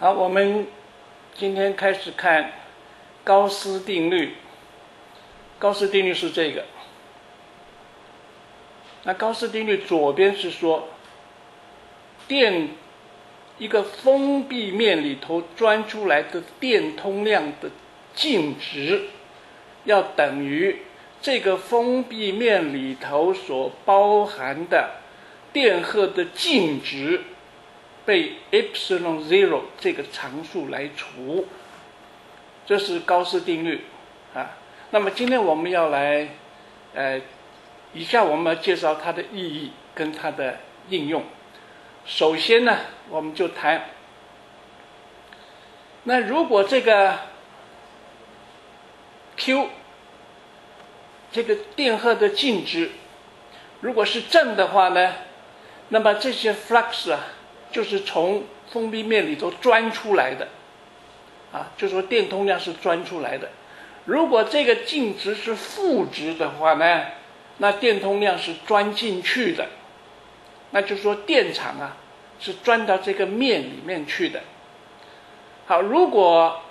好，我们今天开始看高斯定律。高斯定律是这个。那高斯定律左边是说，一个封闭面里头钻出来的电通量的净值，要等于这个封闭面里头所包含的电荷的净值被 epsilon zero 这个常数来除，这是高斯定律啊。那么今天我们要来，以下我们要介绍它的意义跟它的应用。首先呢，我们就谈，那如果这个 Q 这个电荷的净值如果是正的话呢，那么这些 flux 啊，就是从封闭面里头钻出来的啊，就说电通量是钻出来的。如果这个净值是负值的话呢，那电通量是钻进去的，那就是说电场啊是钻到这个面里面去的。好，如果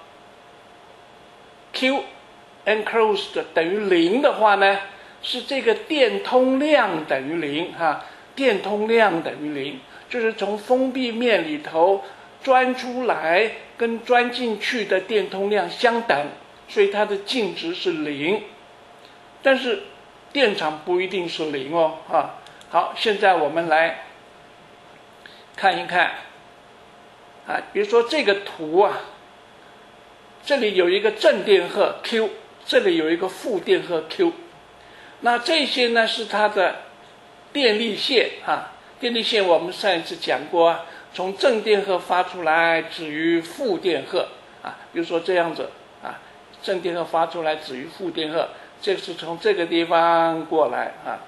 Q enclosed 等于0的话呢，是这个电通量等于0哈，电通量等于0，就是从封闭面里头钻出来跟钻进去的电通量相等，所以它的净值是0。但是电场不一定是0哦啊。好，现在我们来看一看啊，比如说这个图啊，这里有一个正电荷 Q， 这里有一个负电荷 Q， 那这些呢是它的电力线啊。电力线我们上一次讲过啊，从正电荷发出来止于负电荷啊，比如说这样子啊，正电荷发出来止于负电荷，这是从这个地方过来啊。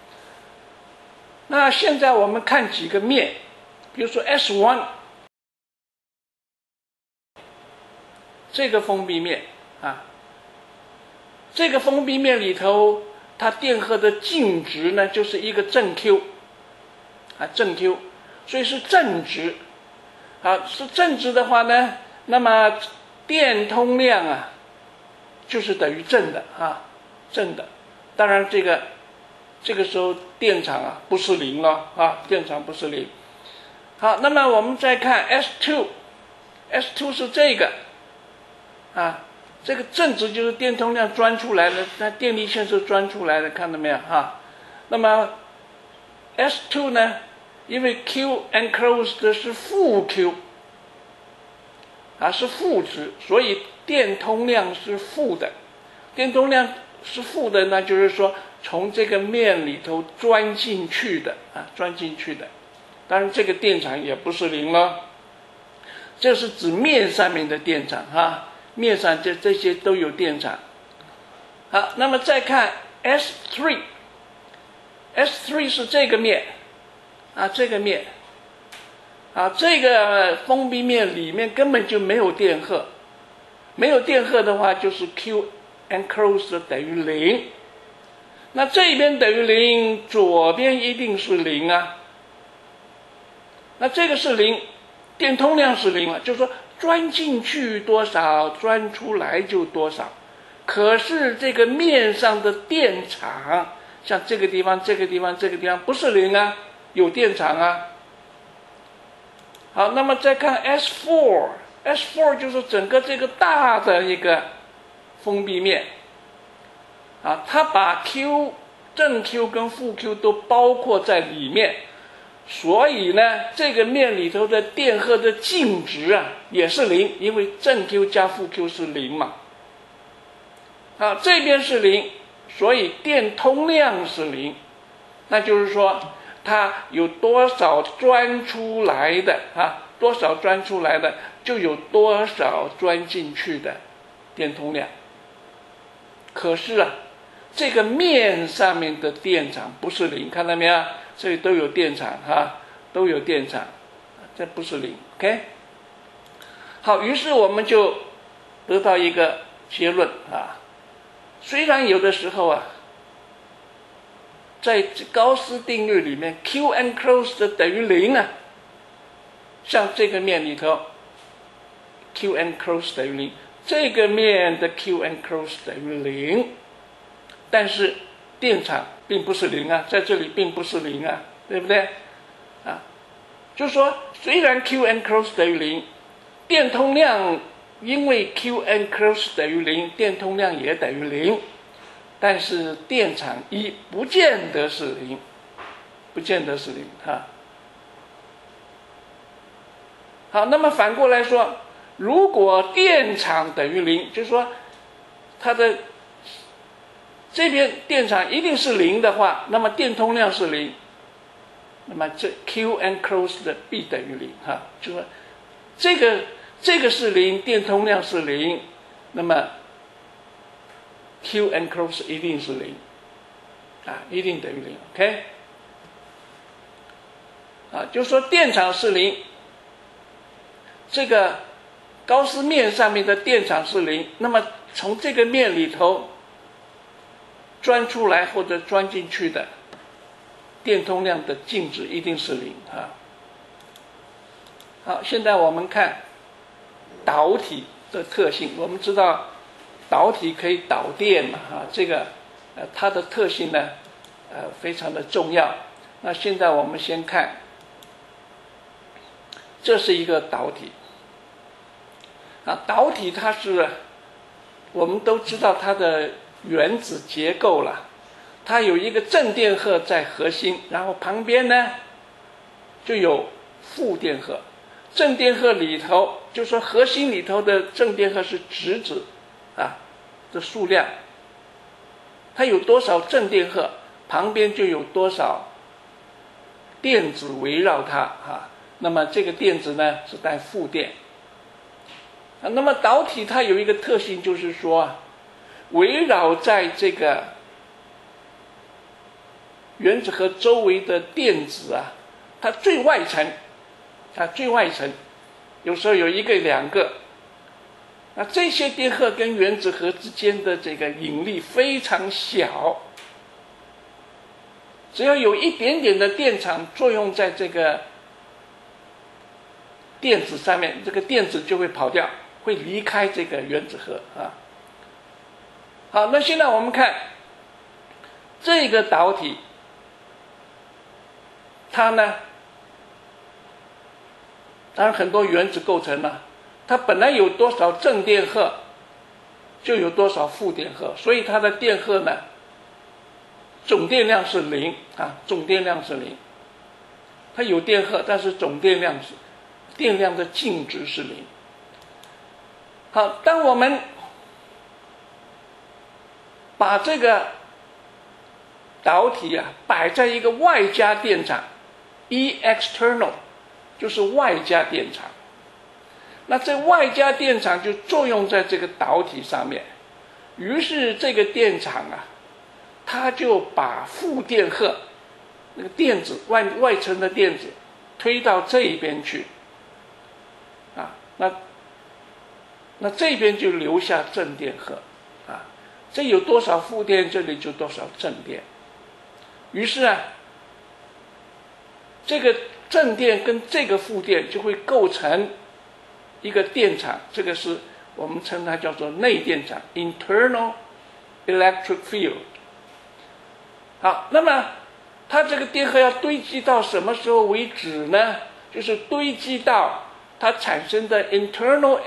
那现在我们看几个面，比如说 S1 这个封闭面啊，这个封闭面里头它电荷的净值呢就是一个正 Q 啊，正 Q， 所以是正值。好，是正值的话呢，那么电通量啊就是等于正的啊，正的。当然这个时候电场啊不是0了啊，电场不是0。好，那么我们再看 S2 是这个啊，这个正值就是电通量钻出来的，那电力线是钻出来的，看到没有哈？那么 S2 呢，因为 Q enclosed 是负 Q 啊，是负值，所以电通量是负的。电通量是负的，那就是说从这个面里头钻进去的啊，钻进去的。当然这个电场也不是0了，这是指面上面的电场哈，面上这些都有电场。好，那么再看 S3 是这个面啊，这个面啊，这个封闭面里面根本就没有电荷，没有电荷的话就是 Q enclosed 等于0，那这边等于0，左边一定是0啊。那这个是0，电通量是0了，就是说钻进去多少，钻出来就多少。可是这个面上的电场，像这个地方、这个地方、这个地方不是0啊，有电场啊。好，那么再看 S4 就是整个这个大的一个封闭面啊，它把 Q 正 Q 跟负 Q 都包括在里面，所以呢这个面里头的电荷的净值啊也是0，因为正 Q 加负 Q 是0嘛。好，这边是0，所以电通量是0，那就是说它有多少钻出来的啊，多少钻出来的就有多少钻进去的电通量。可是啊，这个面上面的电场不是0，看到没有？这里都有电场哈，都有电场，这不是0 ，OK？ 好，于是我们就得到一个结论啊，虽然有的时候啊，在高斯定律里面 Q enclosed 等于0啊，像这个面里头 Q n cross 等于0，这个面的 Q n cross 等于0，但是电场并不是0啊，在这里并不是0啊，对不对？啊，就是说虽然 Q n cross 等于0，电通量因为 Q n cross 等于0，电通量也等于0，但是电场1不见得是0，不见得是0哈。好，那么反过来说，如果电场等于0，就是说它的这边电场一定是0的话，那么电通量是0，那么这 Q n cross 的必等于0哈，就是说这个是0，电通量是0，那么 Q n cross 一定是0啊，一定等于0 ，OK 啊，就是说电场是0，这个高斯面上面的电场是0，那么从这个面里头钻出来或者钻进去的电通量的净值一定是0啊。好，现在我们看导体的特性，我们知道导体可以导电嘛啊，这个它的特性呢非常的重要。那现在我们先看，这是一个导体啊，导体它是我们都知道它的原子结构了，它有一个正电荷在核心，然后旁边呢就有负电荷。正电荷里头，就是说核心里头的正电荷是质子啊的数量，它有多少正电荷，旁边就有多少电子围绕它啊。那么这个电子呢是带负电啊。那么导体它有一个特性，就是说围绕在这个原子核周围的电子啊，它最外层有时候有1个2个，那这些电荷跟原子核之间的这个引力非常小，只要有一点点的电场作用在这个电子上面，这个电子就会跑掉，会离开这个原子核啊。好，那现在我们看这个导体，它呢当然很多原子构成了，它本来有多少正电荷就有多少负电荷，所以它的电荷呢总电量是0啊，总电量是0，它有电荷，但是总电量是电量的净值是0。好，当我们把这个导体啊摆在一个外加电场 E external， 就是外加电场，那这外加电场就作用在这个导体上面，于是这个电场啊它就把负电荷那个电子外层的电子推到这边去啊，那这边就留下正电荷啊，这有多少负电，这里就多少正电。于是啊，这个正电跟这个负电就会构成一个电场，这个是我们称它叫做内电场 internal electric field。 好，那么它这个电荷要堆积到什么时候为止呢？就是堆积到它产生的 internal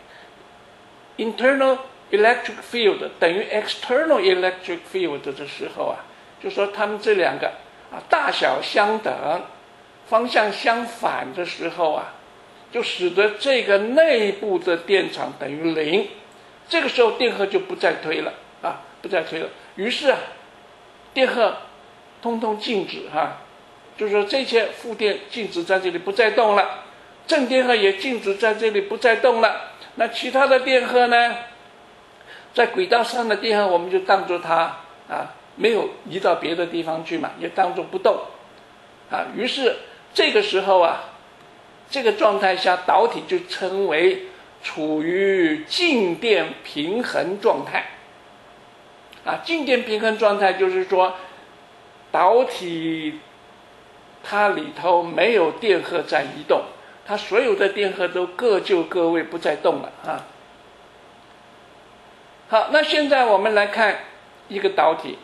electric field 等于 external electric field 的时候啊，就说它们这两个啊大小相等，方向相反的时候啊，就使得这个内部的电场等于0，这个时候电荷就不再推了啊，不再推了。于是啊，电荷通通静止哈，就是说这些负电静止在这里不再动了，正电荷也静止在这里不再动了。那其他的电荷呢，在轨道上的电荷我们就当作它啊没有移到别的地方去嘛，也当作不动啊。于是这个时候啊，这个状态下导体就称为处于静电平衡状态啊。静电平衡状态就是说导体它里头没有电荷在移动， 它所有的电荷都各就各位，不再动了啊。好，那现在我们来看一个导体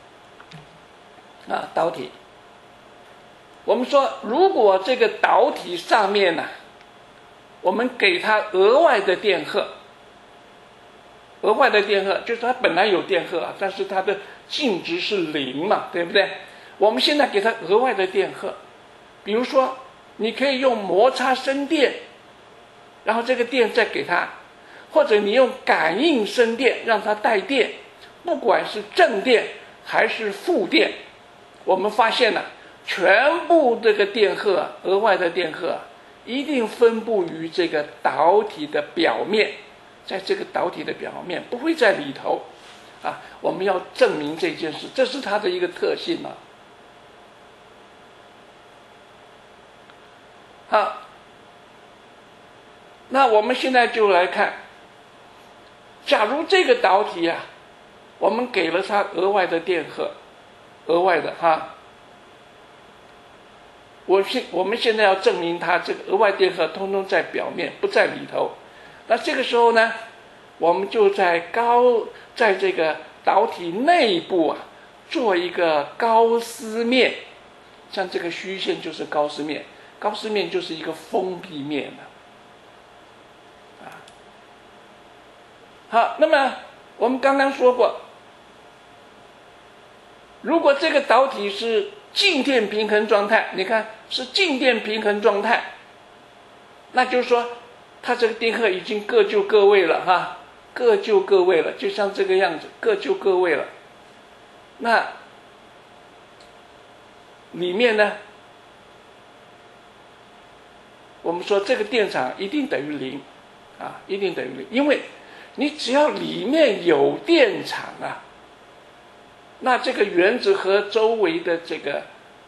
啊，导体。我们说，如果这个导体上面呢，我们给它额外的电荷，额外的电荷就是它本来有电荷啊，但是它的净值是0嘛，对不对？我们现在给它额外的电荷，比如说你可以用摩擦生电，然后这个电再给它，或者你用感应生电让它带电，不管是正电还是负电，我们发现了全部这个电荷，额外的电荷一定分布于这个导体的表面，在这个导体的表面，不会在里头啊。我们要证明这件事，这是它的一个特性啊。好，那我们现在就来看，假如这个导体啊，我们给了它额外的电荷，额外的哈，我们现在要证明它这个额外电荷通通在表面，不在里头。那这个时候呢，我们就在这个导体内部啊，做一个高斯面，像这个虚线就是高斯面，高斯面就是一个封闭面啊。好，那么我们刚刚说过，如果这个导体是静电平衡状态，你看是静电平衡状态，那就是说它这个电荷已经各就各位了哈，各就各位了，就像这个样子，各就各位了。那里面呢，我们说这个电场一定等于0啊，一定等于0，因为你只要里面有电场啊，那这个原子核周围的这个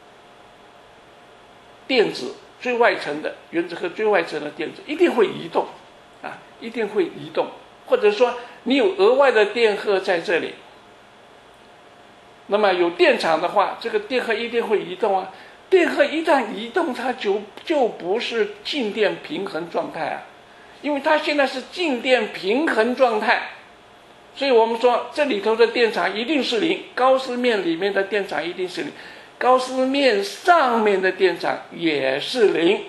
电子最外层的原子核最外层的电子一定会移动啊，一定会移动，或者说你有额外的电荷在这里，那么有电场的话，这个电荷一定会移动啊。电荷一旦移动，它就不是静电平衡状态啊，因为它现在是静电平衡状态，所以我们说这里头的电场一定是0，高斯面里面的电场一定是0，高斯面上面的电场也是0。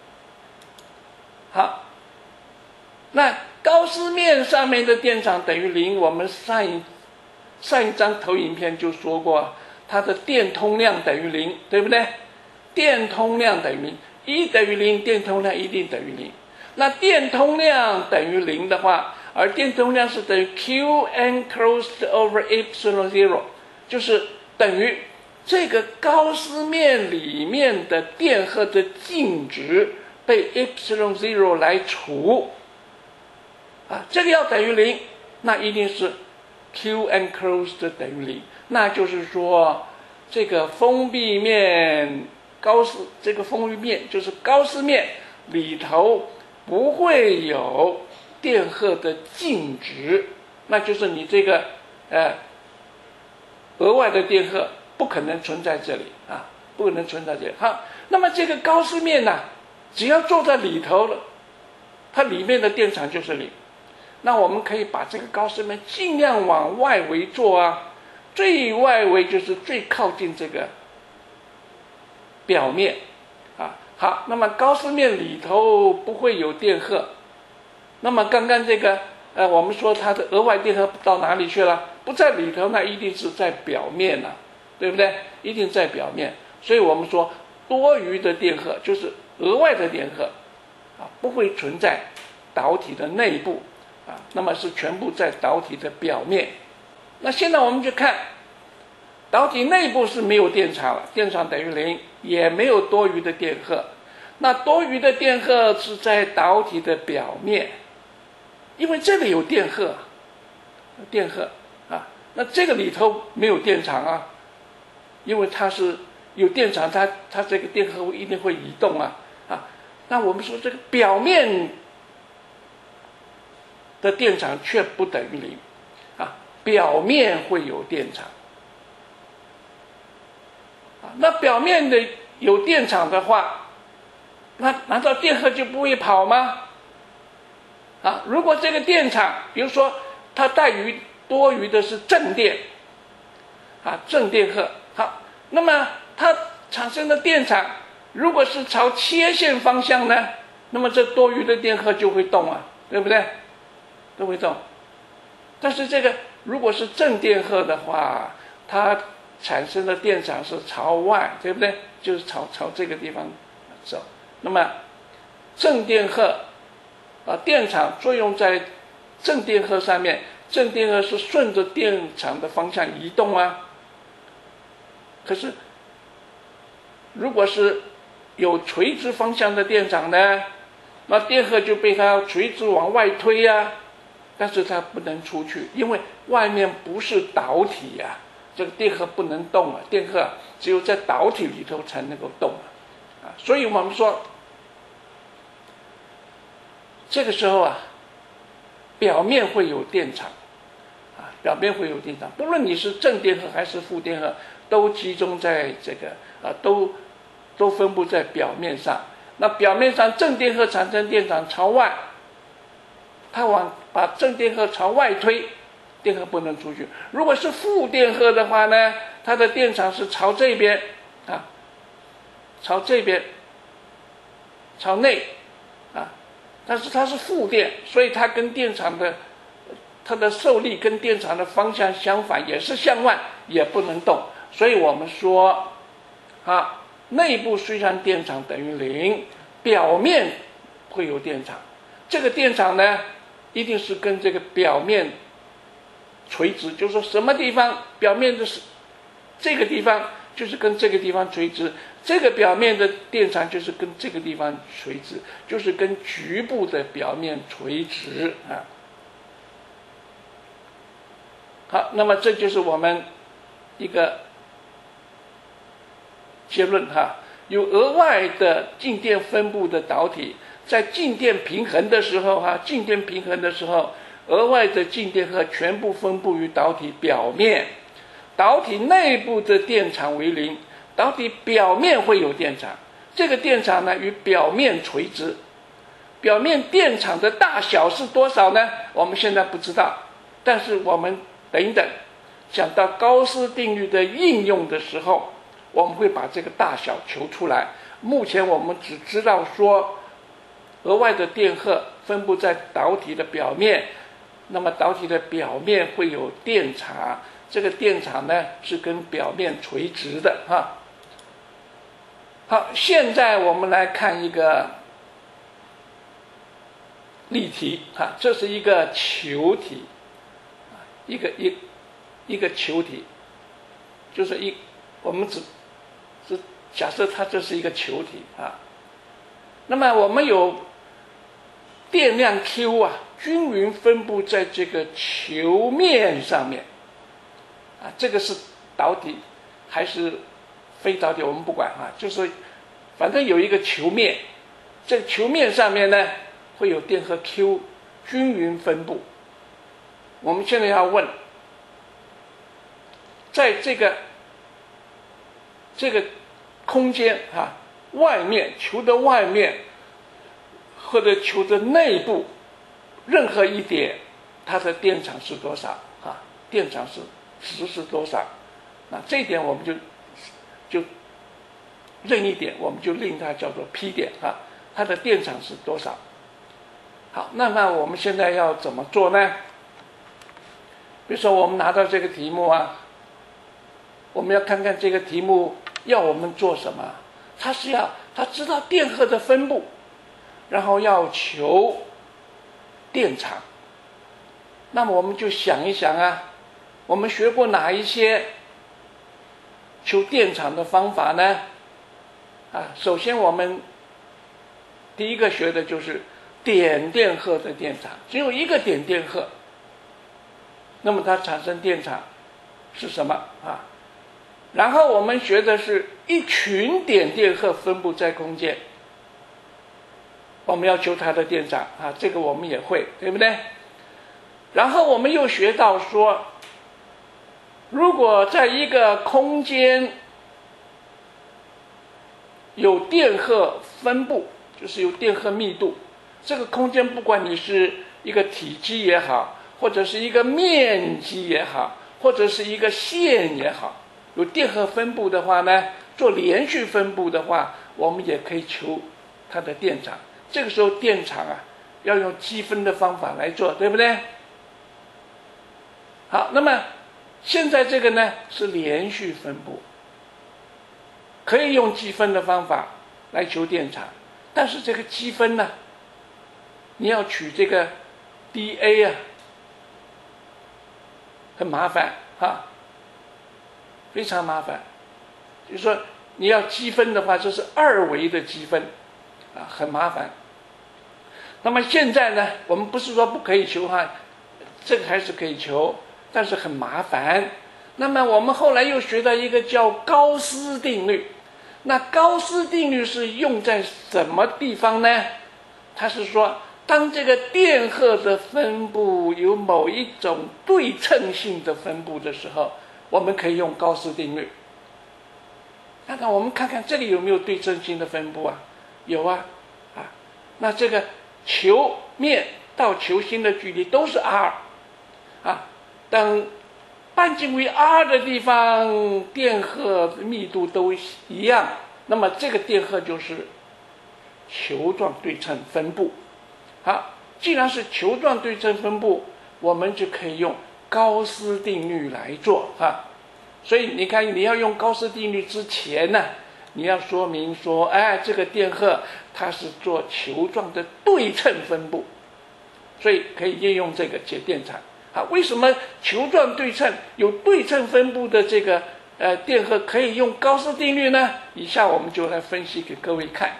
好，那高斯面上面的电场等于0，我们上一张投影片就说过，它的电通量等于0，对不对？电通量等于0，1等于0，电通量一定等于0。那电通量等于0的话，而电通量是等于 Qn closed over epsilon zero， 就是等于这个高斯面里面的电荷的净值被 epsilon zero 来除啊，这个要等于0，那一定是 Qn closed 等于0，那就是说这个封闭面这个封闭面就是高斯面里头不会有电荷的净值，那就是你这个额外的电荷不可能存在这里啊，不可能存在这里。好，那么这个高斯面呢，只要坐在里头了，它里面的电场就是0。那我们可以把这个高斯面尽量往外围做啊，最外围就是最靠近这个表面啊。好，那么高斯面里头不会有电荷，那么刚刚这个我们说它的额外电荷到哪里去了？不在里头，那一定是在表面了，对不对？一定在表面。所以我们说多余的电荷就是额外的电荷啊，不会存在导体的内部啊，那么是全部在导体的表面。那现在我们就看导体内部是没有电场了，电场等于0，也没有多余的电荷。那多余的电荷是在导体的表面，因为这里有电荷，啊，那这个里头没有电场啊，因为它是有电场，它这个电荷一定会移动啊。那我们说这个表面的电场却不等于0啊，表面会有电场啊。那表面的有电场的话， 那难道电荷就不会跑吗？啊，如果这个电场，比如说它多余的是正电，啊，正电荷，好，那么它产生的电场如果是朝切线方向呢，那么这多余的电荷就会动啊，对不对？都会动。但是这个如果是正电荷的话，它产生的电场是朝外，对不对？就是朝这个地方走。那么正电荷电场作用在正电荷上面，正电荷是顺着电场的方向移动啊。可是如果是有垂直方向的电场呢，那电荷就被它垂直往外推啊，但是它不能出去，因为外面不是导体呀，这个电荷不能动啊，电荷只有在导体里头才能够动啊。所以我们说这个时候啊，表面会有电场啊，表面会有电场，不论你是正电荷还是负电荷，都集中在这个都分布在表面上。那表面上正电荷产生电场朝外，它把正电荷朝外推，电荷不能出去。如果是负电荷的话呢，它的电场是朝这边啊，朝这边，朝内啊，但是它是负电，所以它跟电场的它的受力跟电场的方向相反，也是向外，也不能动。所以我们说啊，内部虽然电场等于0，表面会有电场，这个电场呢一定是跟这个表面垂直，就是说什么地方表面的是这个地方就是跟这个地方垂直，这个表面的电场就是跟这个地方垂直，就是跟局部的表面垂直啊。好，那么这就是我们一个结论哈，有额外的静电分布的导体，在静电平衡的时候静电平衡的时候，额外的静电荷全部分布于导体表面，导体内部的电场为0，导体表面会有电场，这个电场呢与表面垂直，表面电场的大小是多少呢？我们现在不知道，但是我们等一等，讲到高斯定律的应用的时候，我们会把这个大小求出来。目前我们只知道说额外的电荷分布在导体的表面，那么导体的表面会有电场，这个电场呢是跟表面垂直的哈。好，现在我们来看一个例题哈，这是一个球体，一个球体，就是我们只假设它这是一个球体啊。那么我们有电量 Q 均匀分布在这个球面上面啊，这个是导体还是非导体我们不管就是反正有一个球面，这个球面上面呢会有电荷 Q 均匀分布。我们现在要问，在这个空间外面，球的外面或者球的内部任何一点，它的电场是多少电场值是多少？那这一点我们就任一点，我们就令它叫做 P 点它的电场是多少？好，那么我们现在要怎么做呢？比如说我们拿到这个题目我们要看看这个题目要我们做什么。他知道电荷的分布，然后要求电场。那么我们就想一想我们学过哪一些求电场的方法呢？首先我们第一个学的就是点电荷的电场，只有一个点电荷，那么它产生电场是什么然后我们学的是一群点电荷分布在空间，我们要求它的电场这个我们也会，对不对？然后我们又学到说，如果在一个空间有电荷分布， 就是有电荷密度。这个空间不管你是一个体积也好，或者是一个面积也好，或者是一个线也好，有电荷分布的话呢，做连续分布的话，我们也可以求它的电场。这个时候电场啊，要用积分的方法来做，对不对？好，那么现在这个呢是连续分布，可以用积分的方法来求电场，但是这个积分呢，你要取这个 dA 啊，很麻烦啊，非常麻烦。就是说你要积分的话，这是二维的积分啊，很麻烦。那么现在呢，我们不是说不可以求哈，这个还是可以求，但是很麻烦。那么我们后来又学到一个叫高斯定律。那高斯定律是用在什么地方呢？它是说，当这个电荷的分布有某一种对称性的分布的时候，我们可以用高斯定律。那我们看看这里有没有对称性的分布啊？有啊，那这个球面到球心的距离都是 r 啊，等半径为 r 的地方，电荷密度都一样，那么这个电荷就是球状对称分布。好，既然是球状对称分布，我们就可以用高斯定律来做啊。所以你看，你要用高斯定律之前呢，你要说明说，哎，这个电荷它是做球状的对称分布，所以可以应用这个解电场。啊，为什么球状对称有对称分布的这个电荷可以用高斯定律呢？以下我们就来分析给各位看。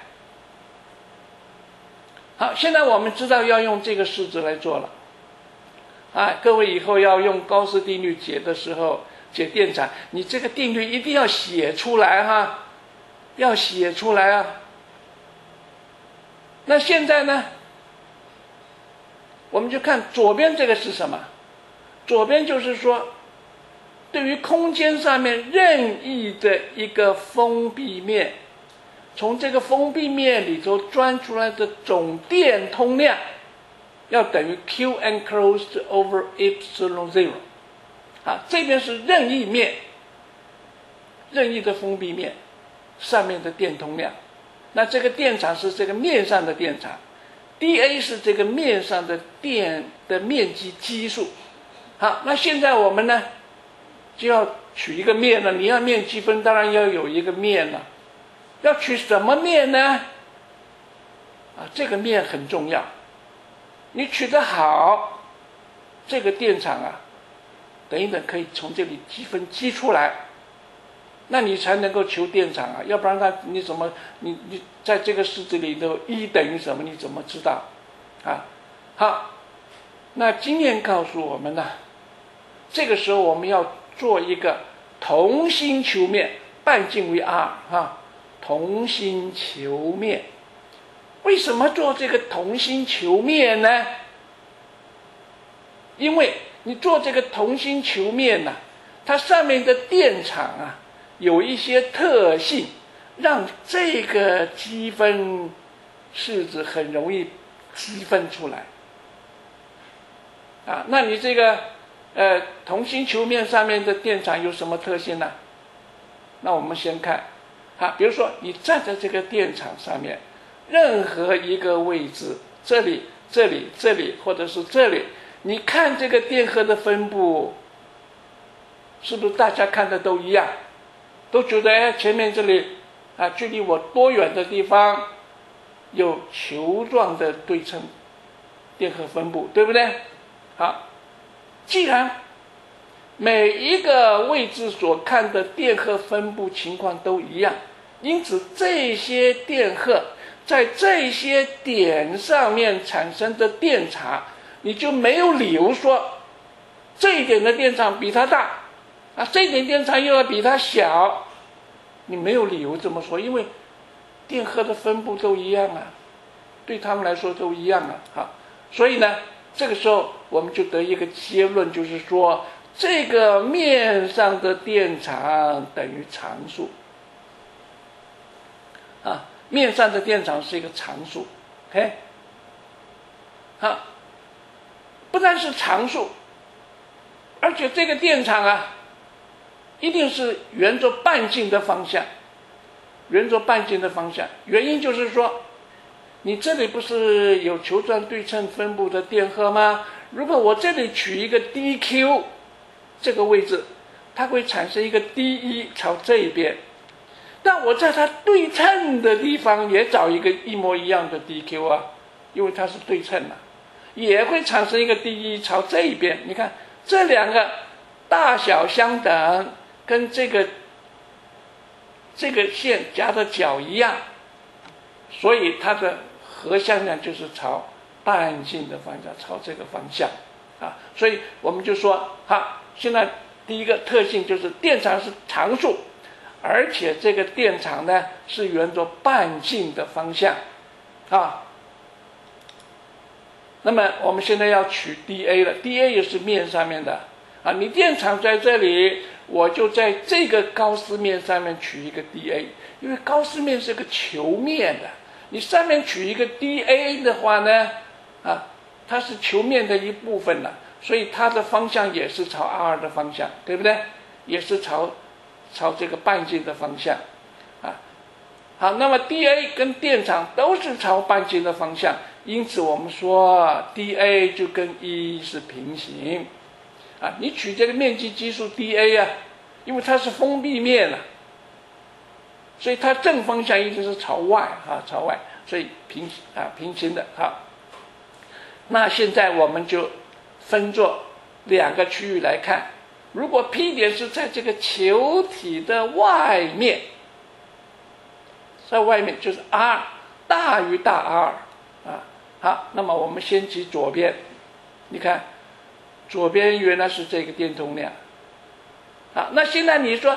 好，现在我们知道要用这个式子来做了。各位以后要用高斯定律解的时候，解电场，你这个定律一定要写出来哈，要写出来啊。那现在呢，我们就看左边这个是什么？左边就是说，对于空间上面任意的一个封闭面，从这个封闭面里头钻出来的总电通量要等于 Q enclosed over epsilon zero。这边是任意面，任意的封闭面上面的电通量，那这个电场是这个面上的电场 ，dA 是这个面上的电的面积基数。好，那现在我们呢就要取一个面了，你要面积分，当然要有一个面了。要取什么面呢？这个面很重要。你取得好，这个电场等一等可以从这里积分积出来，那你才能够求电场要不然你怎么你在这个式子里头一等于什么？你怎么知道？好，那经验告诉我们呢，这个时候我们要做一个同心球面，半径为 r 同心球面。为什么做这个同心球面呢？因为你做这个同心球面它上面的电场有一些特性，让这个积分式子很容易积分出来。那你这个同心球面上面的电场有什么特性呢？那我们先看比如说你站在这个电场上面，任何一个位置，这里、这里、这里，或者是这里，你看这个电荷的分布，是不是大家看的都一样？都觉得前面这里距离我多远的地方有球状的对称电荷分布，对不对？好，既然每一个位置所看的电荷分布情况都一样，因此这些电荷在这些点上面产生的电场，你就没有理由说这一点的电场比它大这一点电场又要比它小，你没有理由这么说，因为电荷的分布都一样对他们来说都一样所以呢，这个时候我们就得一个结论，就是说这个面上的电场等于常数面上的电场是一个常数 ，OK， 好，不但是常数，而且这个电场啊，一定是沿着半径的方向，沿着半径的方向。原因就是说，你这里不是有球状对称分布的电荷吗？如果我这里取一个 dq 这个位置，它会产生一个 d1 朝这一边。但我在它对称的地方也找一个一模一样的 dq 啊，因为它是对称嘛，也会产生一个 d1 朝这一边。你看这两个大小相等，跟这个线夹的角一样，所以它的核向量就是朝半径的方向，朝这个方向啊。所以我们就说，好，现在第一个特性就是电场是常数，而且这个电场呢是沿着半径的方向啊。那么我们现在要取 dA 了 ，dA 也是面上面的啊。你电场在这里，我就在这个高斯面上面取一个 dA， 因为高斯面是个球面的，你上面取一个 dA 的话呢，啊，它是球面的一部分了，所以它的方向也是朝 R 的方向，对不对？也是朝这个半径的方向啊。好，那么 dA 跟电场都是朝半径的方向，因此我们说 dA 就跟 E 是平行啊。你取这个面积基数 dA 啊，因为它是封闭面啊，所以它正方向一定是朝外啊，朝外，所以平行的。好，那现在我们就分作两个区域来看。如果 P 点是在这个球体的外面，在外面就是 R 大于大 R 啊。好，那么我们先举左边，你看左边原来是这个电通量。好，那现在你说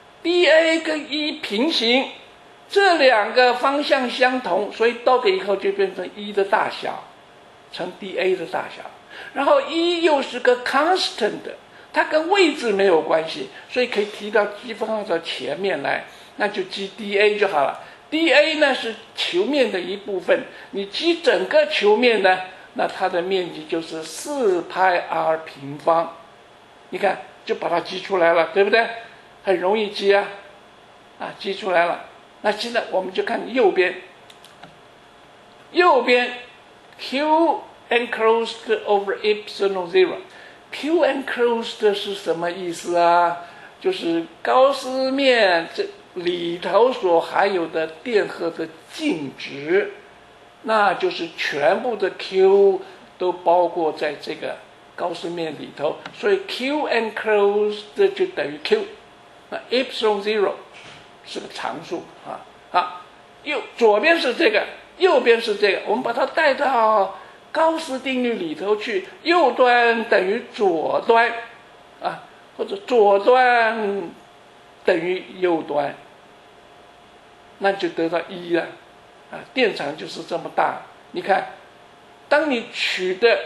dA 跟 E 平行，这两个方向相同，所以倒给以后就变成 E 的大小乘 dA 的大小，然后 E 又是个 constant 的，它跟位置没有关系，所以可以提到积放到前面来，那就积 dA 就好了。dA 呢是球面的一部分，你积整个球面呢，那它的面积就是4πr平方。你看就把它积出来了，对不对？很容易积啊，积出来了。那现在我们就看右边，右边 Q enclosed over epsilon zero。Q enclosed 是什么意思啊？就是高斯面这里头所含有的电荷的净值，那就是全部的 Q 都包括在这个高斯面里头，所以 Q enclosed 就等于 Q。那 epsilon zero 是个常数啊。好，左边是这个，右边是这个，我们把它带到高斯定律里头去，右端等于左端啊，或者左端等于右端，那就得到一了啊。电场就是这么大。你看，当你取的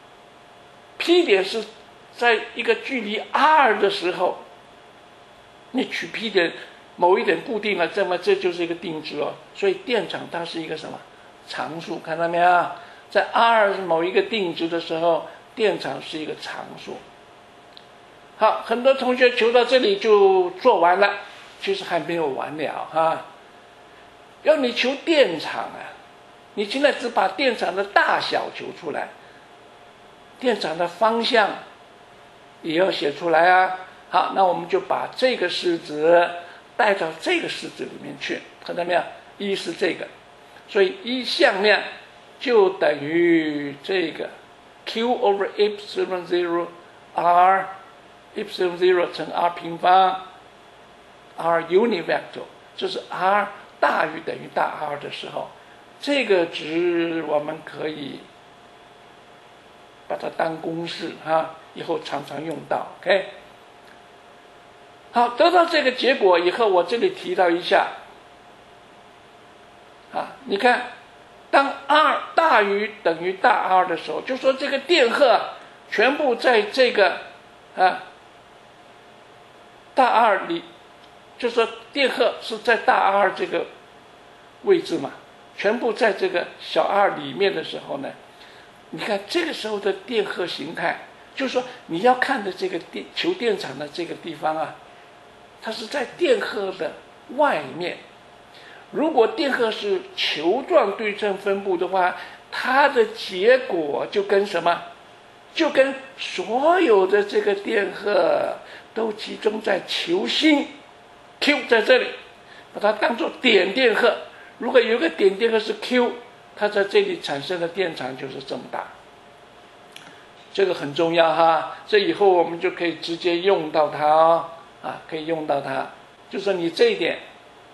P 点是在一个距离 R 的时候，你取 P 点某一点固定了，这就是一个定值哦。所以电场它是一个什么常数？看到没有？在 R 某一个定值的时候，电场是一个常数。好，很多同学求到这里就做完了，其实还没有完了哈。要你求电场啊，你现在只把电场的大小求出来，电场的方向也要写出来啊。好，那我们就把这个式子带到这个式子里面去，看到没有？一是这个，所以一向量就等于这个 Q over epsilon zero R epsilon zero 乘 R 平方 R unit vector， 就是 R 大于等于大 R 的时候，这个值我们可以把它当公式哈，以后常常用到 OK。好，得到这个结果以后，我这里提到一下啊，你看，当 R 大于等于大 R 的时候，就说这个电荷全部在这个大 R 里，就说电荷是在大 R 这个位置嘛，全部在这个小 r 里面的时候呢，你看这个时候的电荷形态，就是说你要看的这个球电场的这个地方啊，它是在电荷的外面。如果电荷是球状对称分布的话，它的结果就跟什么？就跟所有的这个电荷都集中在球心 Q 在这里，把它当作点电荷。如果有一个点电荷是 Q， 它在这里产生的电场就是这么大。这个很重要哈，这以后我们就可以直接用到它哦，可以用到它。就是说你这一点，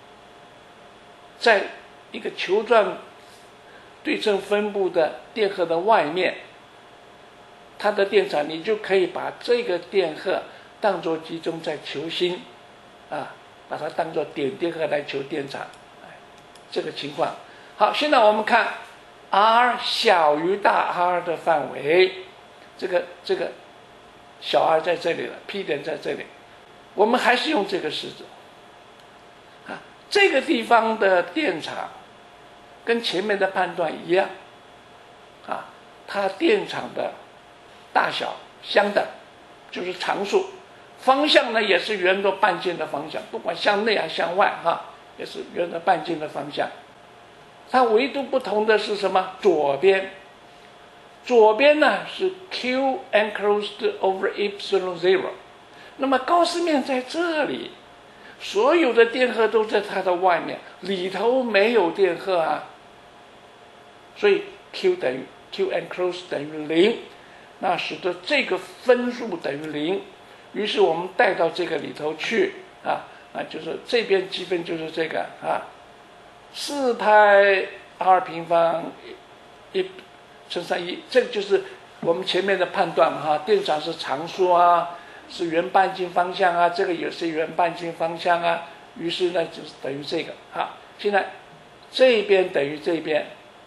在一个球状对称分布的电荷的外面，它的电场你就可以把这个电荷当作集中在球心，把它当作点电荷来求电场，这个情况。好，现在我们看 r 小于大 R 的范围，这个小 r 在这里了 ，P 点在这里，我们还是用这个式子。这个地方的电场跟前面的判断一样，它电场的大小相等，就是常数，方向呢也是圆着半径的方向，不管向内还是向外也是圆着半径的方向。它唯独不同的是什么？左边呢是 Q enclosed over epsilon zero， 那么高斯面在这里，所有的电荷都在它的外面，里头没有电荷所以 Q enclosed 等于0，那使得这个分数等于0，于是我们带到这个里头去就是这边积分就是这个4派 r 平方1乘上1，这个就是我们前面的判断电场是常数是圆半径方向这个也是圆半径方向于是呢就是等于这个现在这边等于这边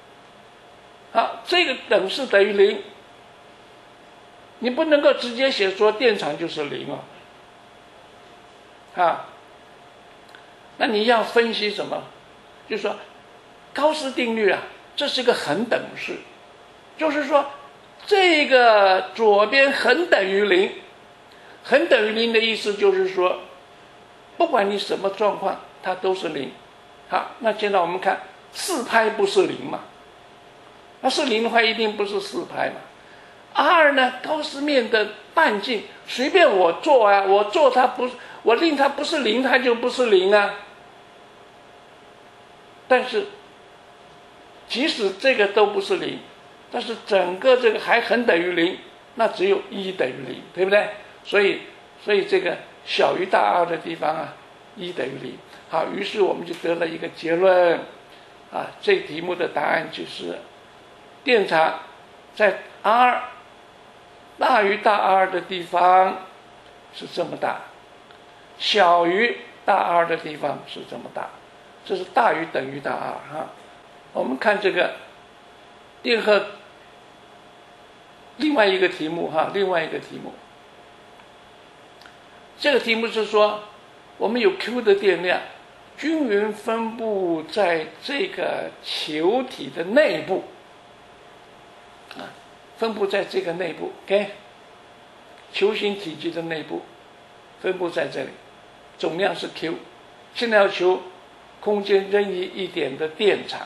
这个等式等于0，你不能够直接写说电场就是0那你要分析什么？就是说高斯定律这是一个恒等式，就是说这个左边恒等于0，恒等于0的意思就是说不管你什么状况它都是0。好，那现在我们看4派不是0嘛，那是0的话一定不是4派嘛。r 呢，高斯面的半径随便我做我做它不，我令它不是0，它就不是0但是即使这个都不是0，但是整个这个还恒等于0，那只有1等于0，对不对？所以这个小于大 r 的地方1等于0。好，于是我们就得了一个结论这题目的答案就是电场在 r 大于大 r 的地方是这么大，小于大 r 的地方是这么大，这是大于等于大 r 我们看这个电荷另外一个题目这个题目是说我们有 Q 的电量均匀分布在这个球体的内部分布在这个内部 OK， 球形体积的内部分布在这里，总量是 Q， 现在要求空间任意一点的电场。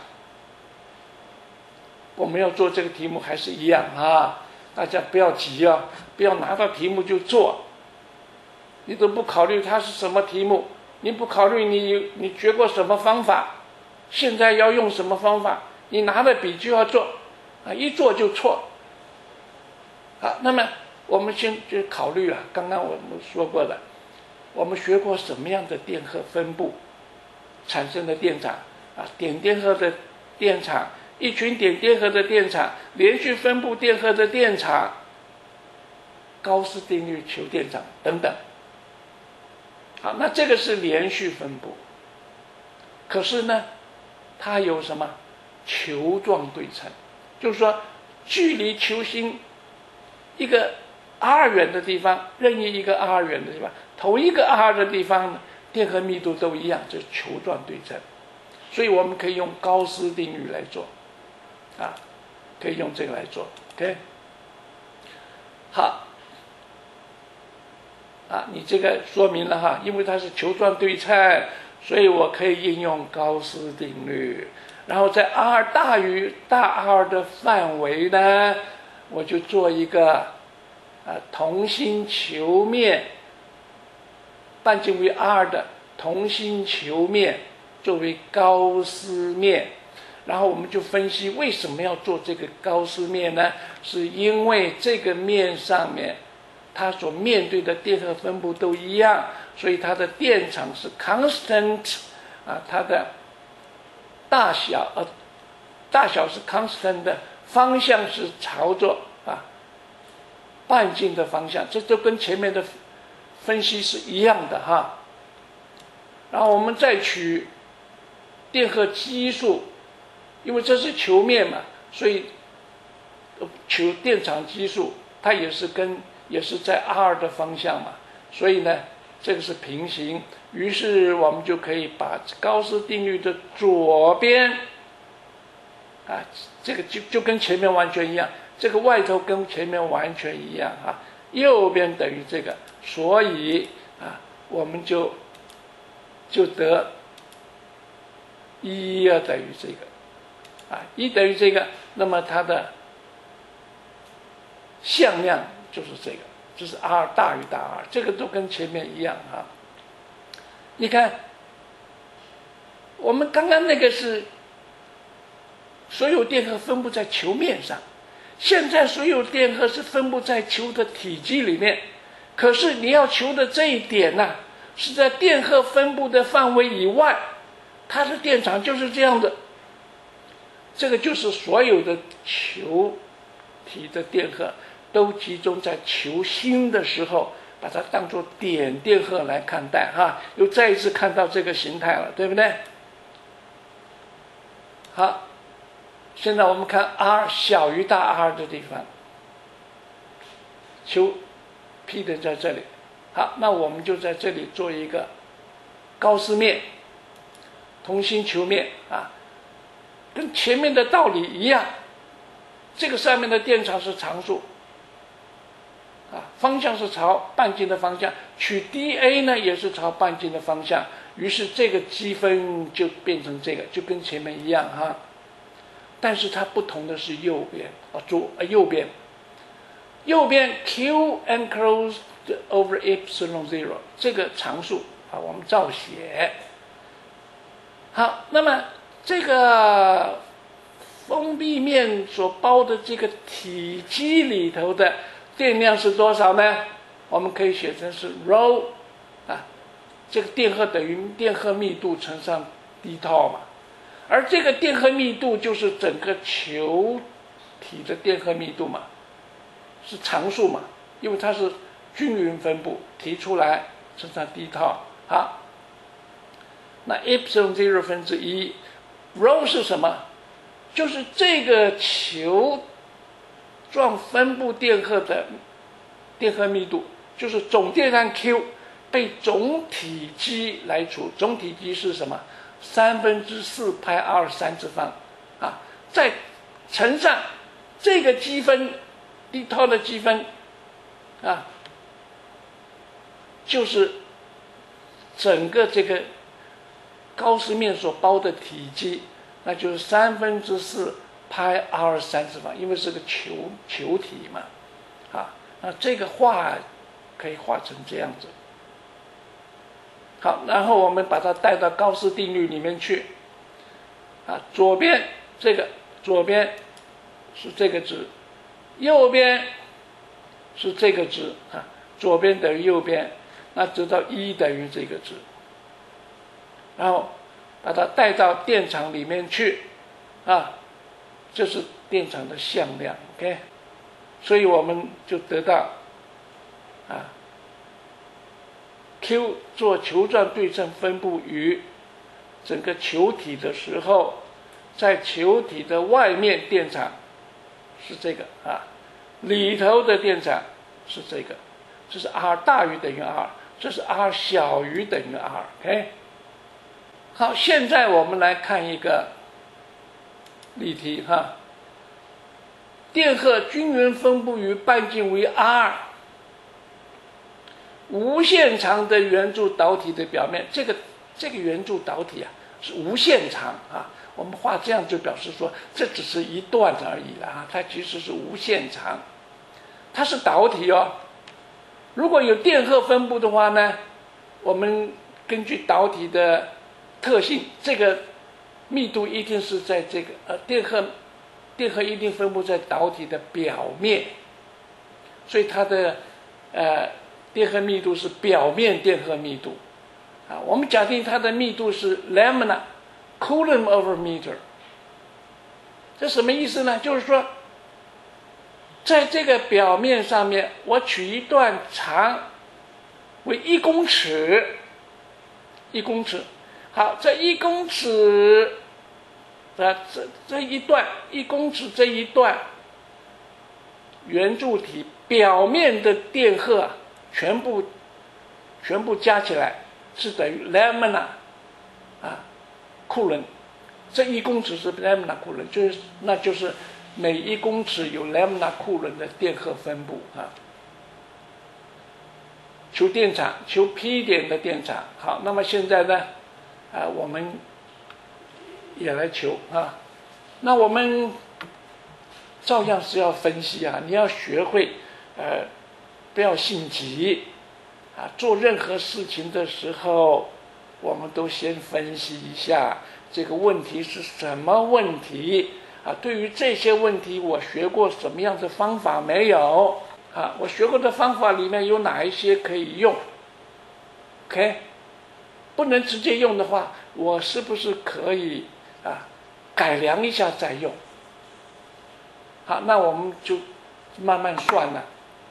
我们要做这个题目还是一样大家不要急不要拿到题目就做，你都不考虑它是什么题目，你不考虑你学过什么方法，现在要用什么方法，你拿了笔就要做一做就错那么我们先就考虑刚刚我们说过了，我们学过什么样的电荷分布产生的电场点电荷的电场，一群点电荷的电场，连续分布电荷的电场，高斯定律求电场等等。好，那这个是连续分布，可是呢它有什么球状对称，就是说距离球心一个 r 远的地方，任意一个 r 远的地方，同一个 r 的地方电荷密度都一样，这是球状对称。 所以我们可以用高斯定律来做，可以用这个来做 ，OK。好，你这个说明了哈，因为它是球状对称，所以我可以应用高斯定律。然后在 r 大于大 R 的范围呢，我就做一个同心球面，半径为 r 的同心球面作为高斯面。然后我们就分析为什么要做这个高斯面呢？是因为这个面上面它所面对的电荷分布都一样，所以它的电场是 constant 它的大小是 constant 的，方向是朝着半径的方向，这就跟前面的分析是一样的哈。然后我们再取电荷基数，因为这是球面嘛，所以求电场基数，它也是在 R 的方向嘛，所以呢，这个是平行。于是我们就可以把高斯定律的左边这个就跟前面完全一样，这个外头跟前面完全一样右边等于这个，所以我们就得1要等于这个1等于这个，那么它的向量就是这个，就是 R 大于大 R， 这个都跟前面一样你看，我们刚刚那个是所有电荷分布在球面上，现在所有电荷是分布在球的体积里面，可是你要求的这一点是在电荷分布的范围以外，它的电场就是这样的。这个就是所有的球体的电荷都集中在球心的时候，把它当作点电荷来看待又再一次看到这个形态了，对不对？好，现在我们看 R 小于大 R 的地方，球 P 的在这里。好，那我们就在这里做一个高斯面，同心球面跟前面的道理一样，这个上面的电场是常数方向是朝半径的方向，取 dA 呢也是朝半径的方向，于是这个积分就变成这个，就跟前面一样但是它不同的是右边右边 Q enclosed over epsilon 0这个常数我们照写。好，那么这个封闭面所包的这个体积里头的电量是多少呢？我们可以写成是 ρ 这个电荷等于电荷密度乘上 d 套嘛，而这个电荷密度就是整个球体的电荷密度嘛，是常数嘛，因为它是均匀分布，提出来乘上 d 套。好，那 epsilon 0分之一 ρ 是什么？就是这个球状分布电荷的电荷密度，就是总电量 Q 被总体积来除，总体积是什么？4/3 派 r 3次方再乘上这个积分 d 套的积分就是整个这个高斯面所包的体积，那就是4/3 派 r 3次方，因为是个球体嘛那这个画可以画成这样子。好，然后我们把它带到高斯定律里面去左边是这个值，右边是这个值左边等于右边，那知道1等于这个值，然后把它带到电场里面去这是电场的向量 OK， 所以我们就得到Q 做球状对称分布于整个球体的时候，在球体的外面电场是这个里头的电场是这个，这是 R 大于等于 R， 这是 R 小于等于 R OK。 好，现在我们来看一个例题哈。电荷均匀分布于半径为 r 无限长的圆柱导体的表面，这个圆柱导体啊是无限长啊。我们画这样就表示说，这只是一段而已了啊，它其实是无限长，它是导体哦。如果有电荷分布的话呢，我们根据导体的特性，这个密度一定是在这个电荷一定分布在导体的表面，所以它的电荷密度是表面电荷密度啊。我们假定它的密度是 lambda Coulomb over meter， 这什么意思呢？就是说，在这个表面上面，我取一段长为1公尺，1公尺。好，这1公尺这一段1公尺这一段圆柱体表面的电荷啊，全部加起来是等于 lambda 库仑，这1公尺是 lambda 库仑，那就是每1公尺有 lambda 库仑的电荷分布啊。求电场，求 P 点的电场。好，那么现在呢，我们也来求啊。那我们照样是要分析啊，你要学会不要性急啊，做任何事情的时候，我们都先分析一下这个问题是什么问题啊。对于这些问题，我学过什么样的方法没有啊？我学过的方法里面有哪一些可以用 ？OK， 不能直接用的话，我是不是可以改良一下再用？好，那我们就慢慢算了。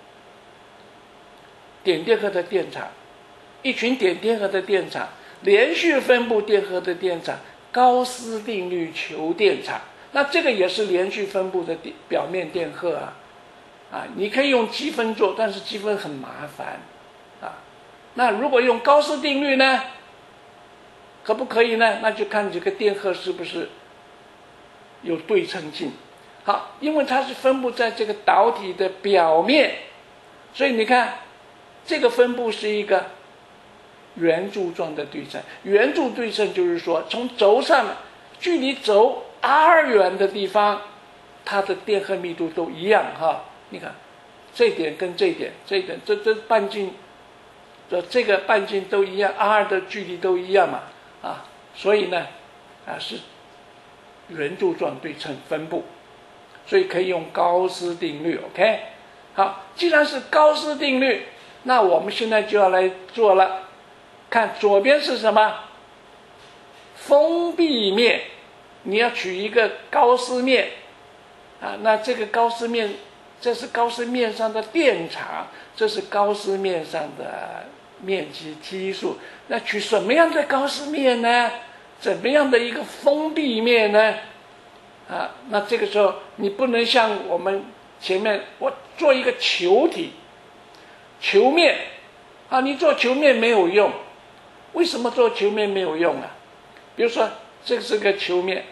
点电荷的电场，一群点电荷的电场，连续分布电荷的电场，高斯定律求电场。那这个也是连续分布的表面电荷啊，你可以用积分做，但是积分很麻烦啊。那如果用高斯定律呢，可不可以呢？那就看这个电荷是不是有对称性。好，因为它是分布在这个导体的表面，所以你看这个分布是一个圆柱状的对称。圆柱对称就是说，从轴上距离轴 r 远的地方，它的电荷密度都一样哈。你看这点跟这点，这半径的这个半径都一样 ，r 的距离都一样嘛啊，所以呢是圆柱状对称分布，所以可以用高斯定律 ，OK。好，既然是高斯定律，那我们现在就要来做了。看左边是什么？封闭面，你要取一个高斯面啊。那这个高斯面，这是高斯面上的电场，这是高斯面上的面积梯数。那取什么样的高斯面呢？怎么样的一个封闭面呢？那这个时候你不能像我们前面我做一个球体球面你做球面没有用。为什么做球面没有用啊？比如说这是个球面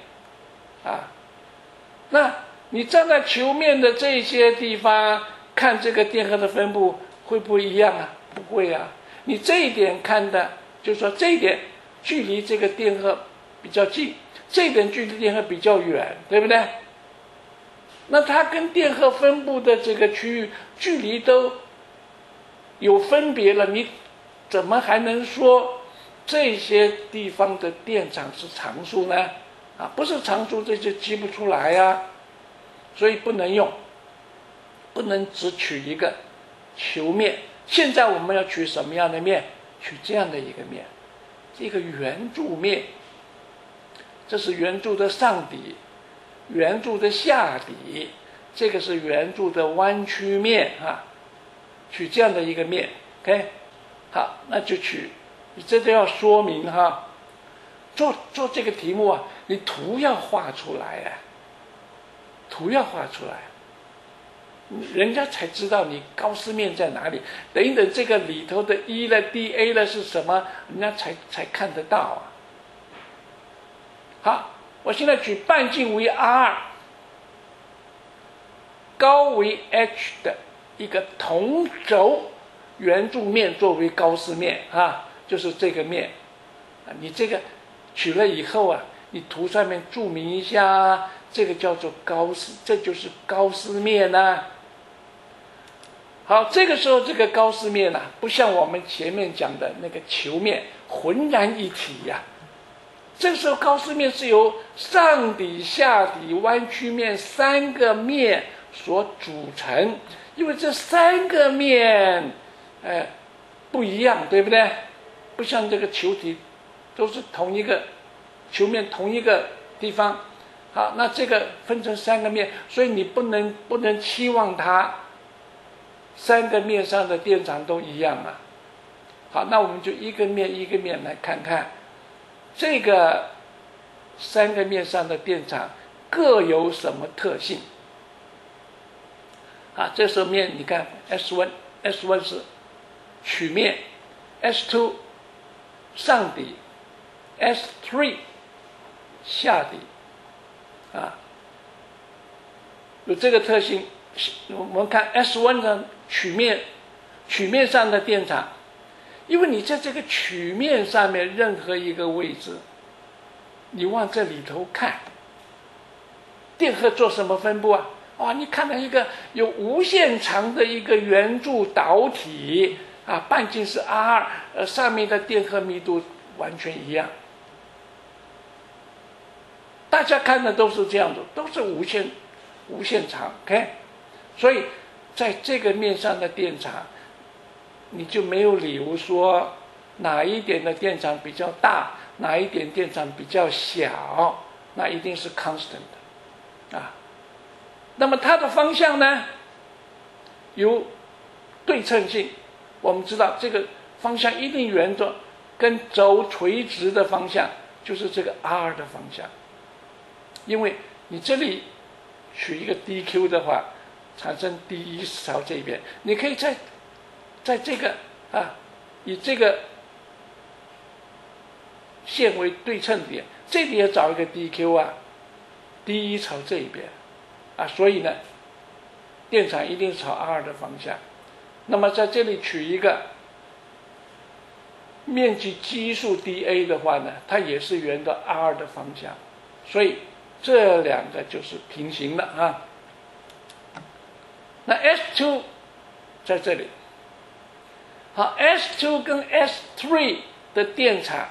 那你站在球面的这些地方看这个电荷的分布会不会一样啊？不会啊。你这一点看的就是说这一点距离这个电荷比较近，这一点距离电荷比较远，对不对？那它跟电荷分布的这个区域距离都有分别了，你怎么还能说这些地方的电场是常数呢？不是常数这就积不出来呀。所以不能用，不能只取一个球面。现在我们要取什么样的面？取这样的一个面，一个圆柱面。这是圆柱的上底，圆柱的下底，这个是圆柱的弯曲面取这样的一个面 ，OK， 好，那就取，你这都要说明做这个题目你图要画出来图要画出来，人家才知道你高斯面在哪里。等一等，这个里头的 E 了 dA 了是什么，人家才看得到好，我现在举半径为 r， 高为 h 的一个同轴圆柱面作为高斯面啊，就是这个面啊。你这个取了以后啊，你图上面注明一下，这个叫做高斯，这就是高斯面啊。好，这个时候这个高斯面啊，不像我们前面讲的那个球面浑然一体呀。这个时候高斯面是由上底、下底、弯曲面三个面所组成，因为这三个面不一样，对不对？不像这个球体都是同一个球面同一个地方。好，那这个分成三个面，所以你不能期望它三个面上的电场都一样啊。好，那我们就一个面一个面来看看这个三个面上的电场各有什么特性啊？这时候面你看 S1 是曲面， S2 上底， S3 下底啊，有这个特性。我们看 S1 的曲面上的电场，因为你在这个曲面上面任何一个位置，你往这里头看，电荷做什么分布啊？你看到一个有无限长的一个圆柱导体啊，半径是 r， 上面的电荷密度完全一样。大家看的都是这样的，都是无限长 ，OK。所以在这个面上的电场，你就没有理由说哪一点的电场比较大，哪一点电场比较小，那一定是 constant 的啊。那么它的方向呢，有对称性。我们知道这个方向一定沿着跟轴垂直的方向，就是这个 r 的方向。因为你这里取一个 dq 的话，产生 d1 是朝这边，你可以在这个以这个线为对称点，这里也找一个 dq 啊 ，d1 朝这一边啊，所以呢，电场一定是朝 r 的方向。那么在这里取一个面积基数 dA 的话呢，它也是沿着 r 的方向，所以这两个就是平行的啊。那 S2 在这里，好 ，S2 跟 S3 的电场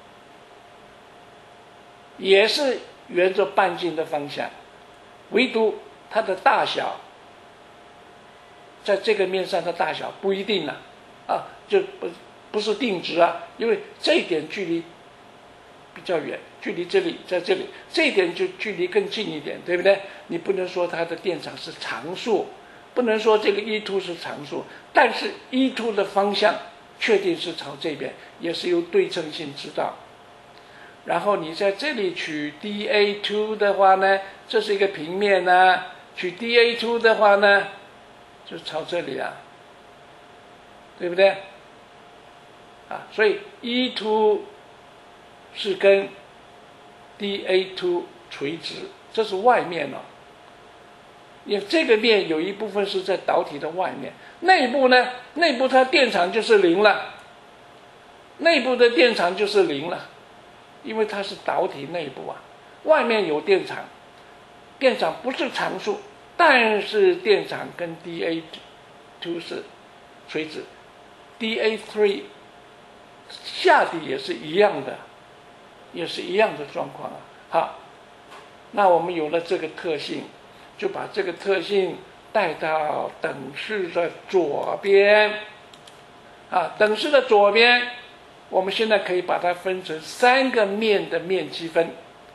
也是沿着半径的方向，唯独它的大小，在这个面上的大小不一定了啊，就不是定值啊，因为这一点距离比较远，距离这里在这里，这一点就距离更近一点，对不对？你不能说它的电场是常数。不能说这个 E2 是常数，但是 E2 的方向确定是朝这边，也是由对称性知道。然后你在这里取 dA2 的话呢，这是一个平面呢，取 dA2 的话呢，就朝这里啊，对不对？啊，所以 E2 是跟 dA2 垂直，这是外面哦。因为这个面有一部分是在导体的外面，内部呢，内部它电场就是0了，内部的电场就是0了，因为它是导体内部啊，外面有电场，电场不是常数，但是电场跟 dA2 是垂直 ，dA3 下底也是一样的，也是一样的状况啊。好，那我们有了这个特性。就把这个特性带到等式的左边啊，等式的左边，我们现在可以把它分成三个面的面积分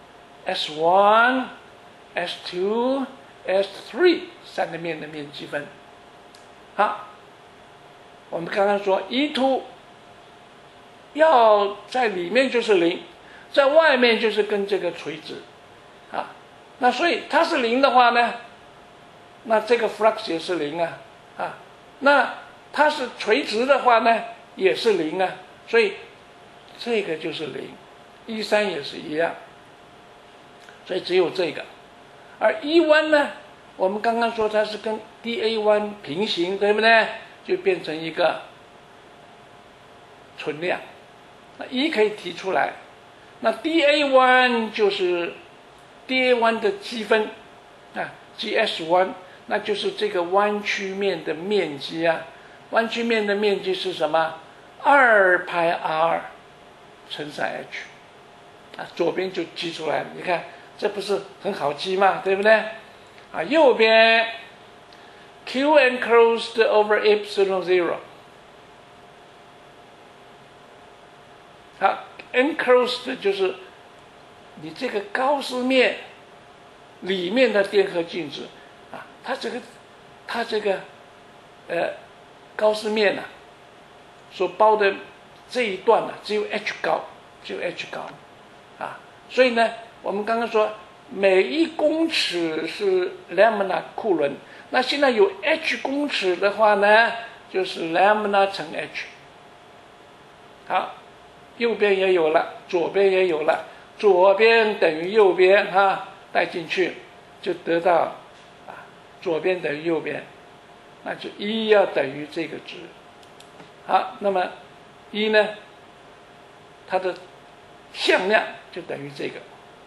S1、S2、S3 三个面的面积分。好，我们刚刚说 E2 要在里面就是0，在外面就是跟这个垂直啊。那所以它是0的话呢，那这个 flux 也是0啊，那它是垂直的话呢，也是0啊，所以这个就是0，E3也是一样所以只有这个。而 E1 呢，我们刚刚说它是跟 dA1 平行，对不对？就变成一个存量。那 E 可以提出来，那 dA1 就是 dA1 的积分啊 ，GS1， 那就是这个弯曲面的面积啊。弯曲面的面积是什么？2πr 乘上 h 啊，左边就记出来了。你看，这不是很好记吗？对不对？啊，右边 Q enclosed over epsilon zero。好 ，enclosed 就是你这个高斯面里面的电荷径值啊，它这个高斯面呢、所包的这一段呢、只有 h 高，只有 h 高啊，所以呢，我们刚刚说每1公尺是 lambda 库仑，那现在有 h 公尺的话呢，就是 lambda 乘 h。好，右边也有了，左边也有了，左边等于右边哈，带进去就得到啊，左边等于右边，那就1要等于这个值。好，那么1呢，它的向量就等于这个。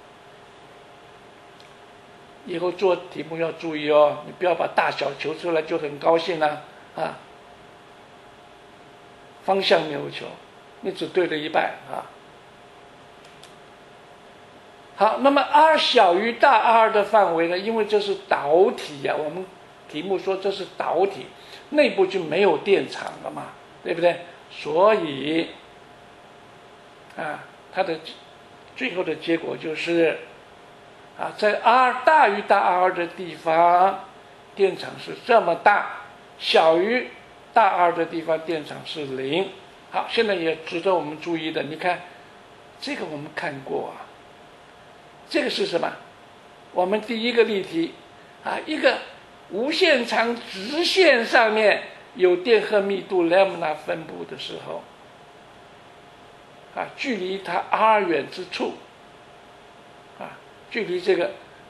以后做题目要注意哦，你不要把大小求出来就很高兴了啊。方向没有求，你只对了一半啊。好，那么 r 小于大 R 的范围呢？因为这是导体呀、我们题目说这是导体，内部就没有电场了嘛，对不对？所以啊，它的最后的结果就是啊，在 R 大于大 R 的地方，电场是这么大；小于大 R 的地方，电场是0。好，现在也值得我们注意的，你看这个我们看过啊。这个是什么？我们第一个例题啊，一个无限长直线上面有电荷密度 lambda 分布的时候，啊，距离它 r 远之处，啊，距离这个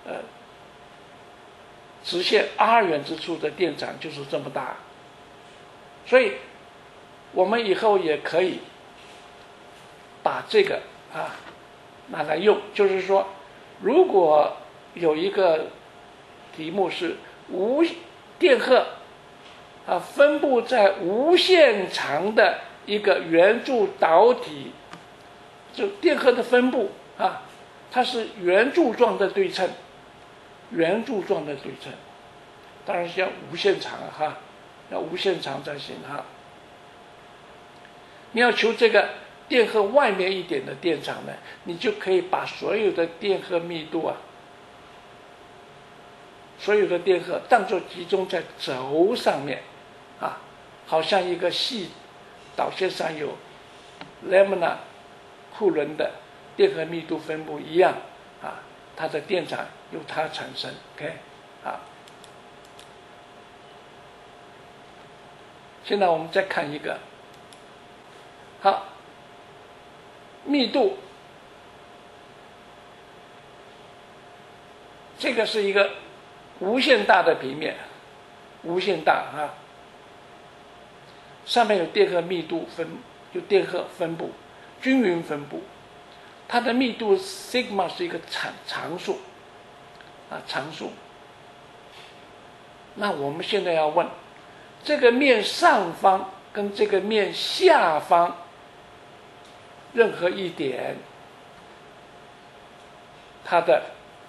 直线 r 远之处的电场就是这么大。所以，我们以后也可以把这个啊拿来用，就是说，如果有一个题目是电荷啊分布在无限长的一个圆柱导体，就电荷的分布啊，它是圆柱状的对称，圆柱状的对称，当然是要无限长啊哈，要无限长才行哈。你要求这个电荷外面一点的电场呢，你就可以把所有的电荷密度啊，所有的电荷当作集中在轴上面啊，好像一个细导线上有 lambda 库仑的电荷密度分布一样啊，它的电场由它产生 ，OK 啊。现在我们再看一个，好，密度，这个是一个无限大的平面，无限大啊，上面有电荷密度有电荷分布，均匀分布，它的密度 sigma 是一个常数啊，常数。那我们现在要问，这个面上方跟这个面下方任何一点，它的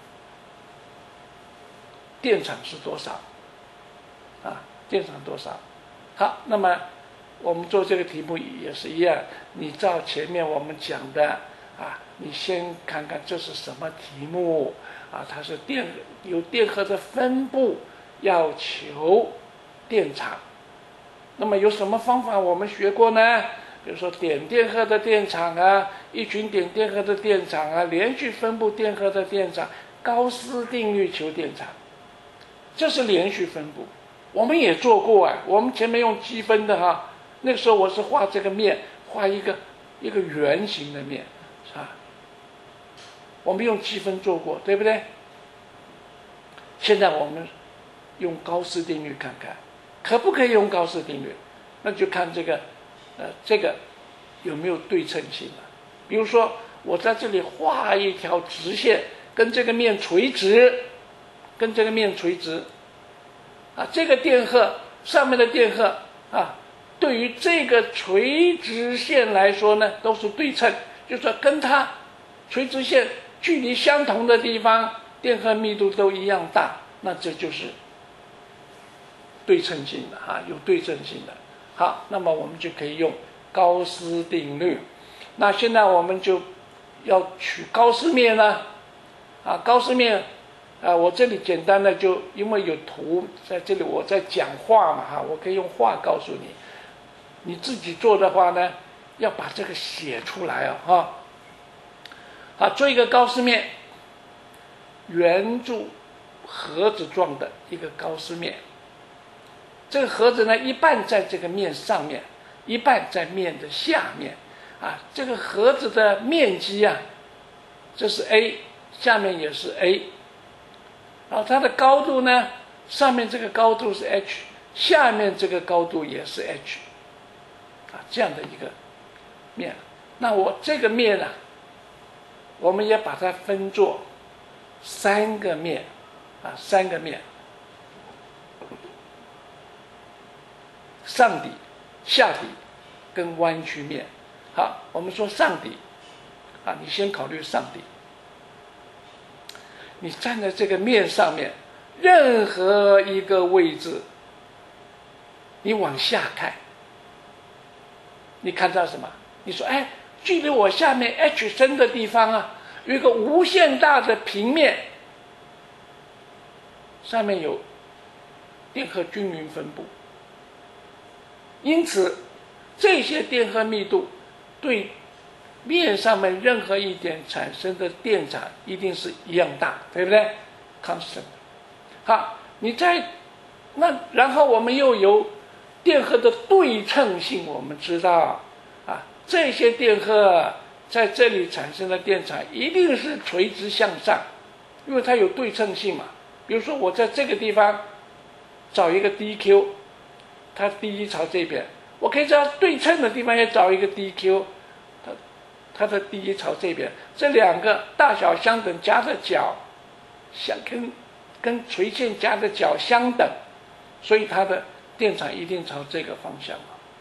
电场是多少？啊，电场多少？好，那么我们做这个题目也是一样，你照前面我们讲的啊，你先看看这是什么题目啊？它是有电荷的分布，要求电场。那么有什么方法我们学过呢？比如说点电荷的电场啊，一群点电荷的电场啊，连续分布电荷的电场，高斯定律求电场，这是连续分布。我们也做过啊，我们前面用积分的哈，那个时候我是画这个面，画一个圆形的面，是吧？ 我们用积分做过，对不对？现在我们用高斯定律看看，可不可以用高斯定律？那就看这个有没有对称性了。比如说，我在这里画一条直线，跟这个面垂直，啊，这个电荷上面的电荷啊，对于这个垂直线来说呢，都是对称，就是说跟它垂直线距离相同的地方，电荷密度都一样大，那这就是对称性的啊，有对称性的。好，那么我们就可以用高斯定律。那现在我们就要取高斯面呢，啊，高斯面，我这里简单的就因为有图在这里，我在讲话嘛哈，我可以用话告诉你。你自己做的话呢，要把这个写出来啊，好，做一个高斯面，圆柱盒子状的一个高斯面。这个盒子呢，一半在这个面上面，一半在面的下面啊。这个盒子的面积啊，这是 a， 下面也是 a， 然后它的高度呢，上面这个高度是 h， 下面这个高度也是 h， 啊，这样的一个面。那我这个面呢，我们也把它分作3个面啊，3个面。上底、下底跟弯曲面。好，我们说上底啊，你先考虑上底。你站在这个面上面，任何一个位置，你往下看，你看到什么？你说，哎，距离我下面 h 深的地方啊，有一个无限大的平面，上面有电荷均匀分布。因此，这些电荷密度对面上面任何一点产生的电场一定是一样大，对不对 ？constant。好，你在那，然后我们又有电荷的对称性，我们知道啊，这些电荷在这里产生的电场一定是垂直向上，因为它有对称性嘛。比如说，我在这个地方找一个 dq。它第一朝这边，我可以在对称的地方也找一个 dq， 它的第一朝这边，这2个大小相等，夹的角跟垂线夹的角相等，所以它的电场一定朝这个方向。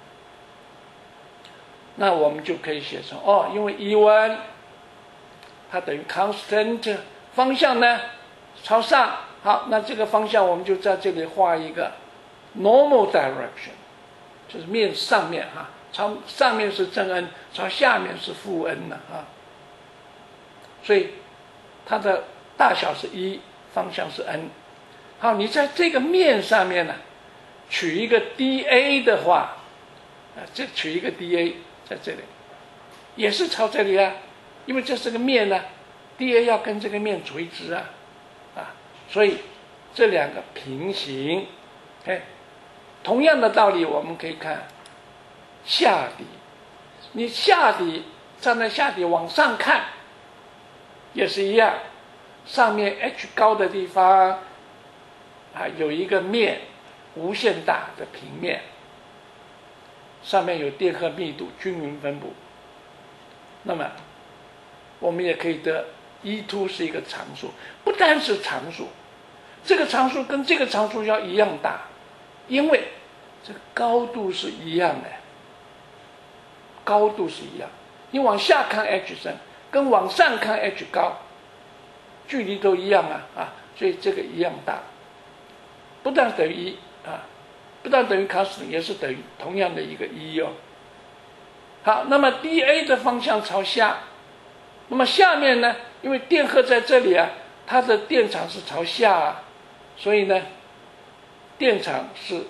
那我们就可以写成因为 E1 它等于 constant， 方向呢朝上。好，那这个方向我们就在这里画一个normal direction， 就是面上面哈，朝上面是正 n， 朝下面是负 n 的啊，所以它的大小是1，方向是 n。好，你在这个面上面呢，取一个 dA 的话，这取一个 dA 在这里，也是朝这里啊，因为这是个面呢，dA 要跟这个面垂直啊，所以这2个平行，同样的道理，我们可以看下底。你下底站在下底往上看，也是一样。上面 h 高的地方有一个面，无限大的平面，上面有电荷密度均匀分布。那么我们也可以得 E2 是一个常数，不单是常数，这个常数跟这个常数要一样大。因为这个高度是一样的，高度是一样，你往下看 h 深，跟往上看 h 高，距离都一样啊，所以这个一样大，不但等于1啊，不但等于 constant， 也是等于同样的一个1哦。好，那么 dA 的方向朝下，那么下面呢，因为电荷在这里啊，它的电场是朝下啊，所以呢电场是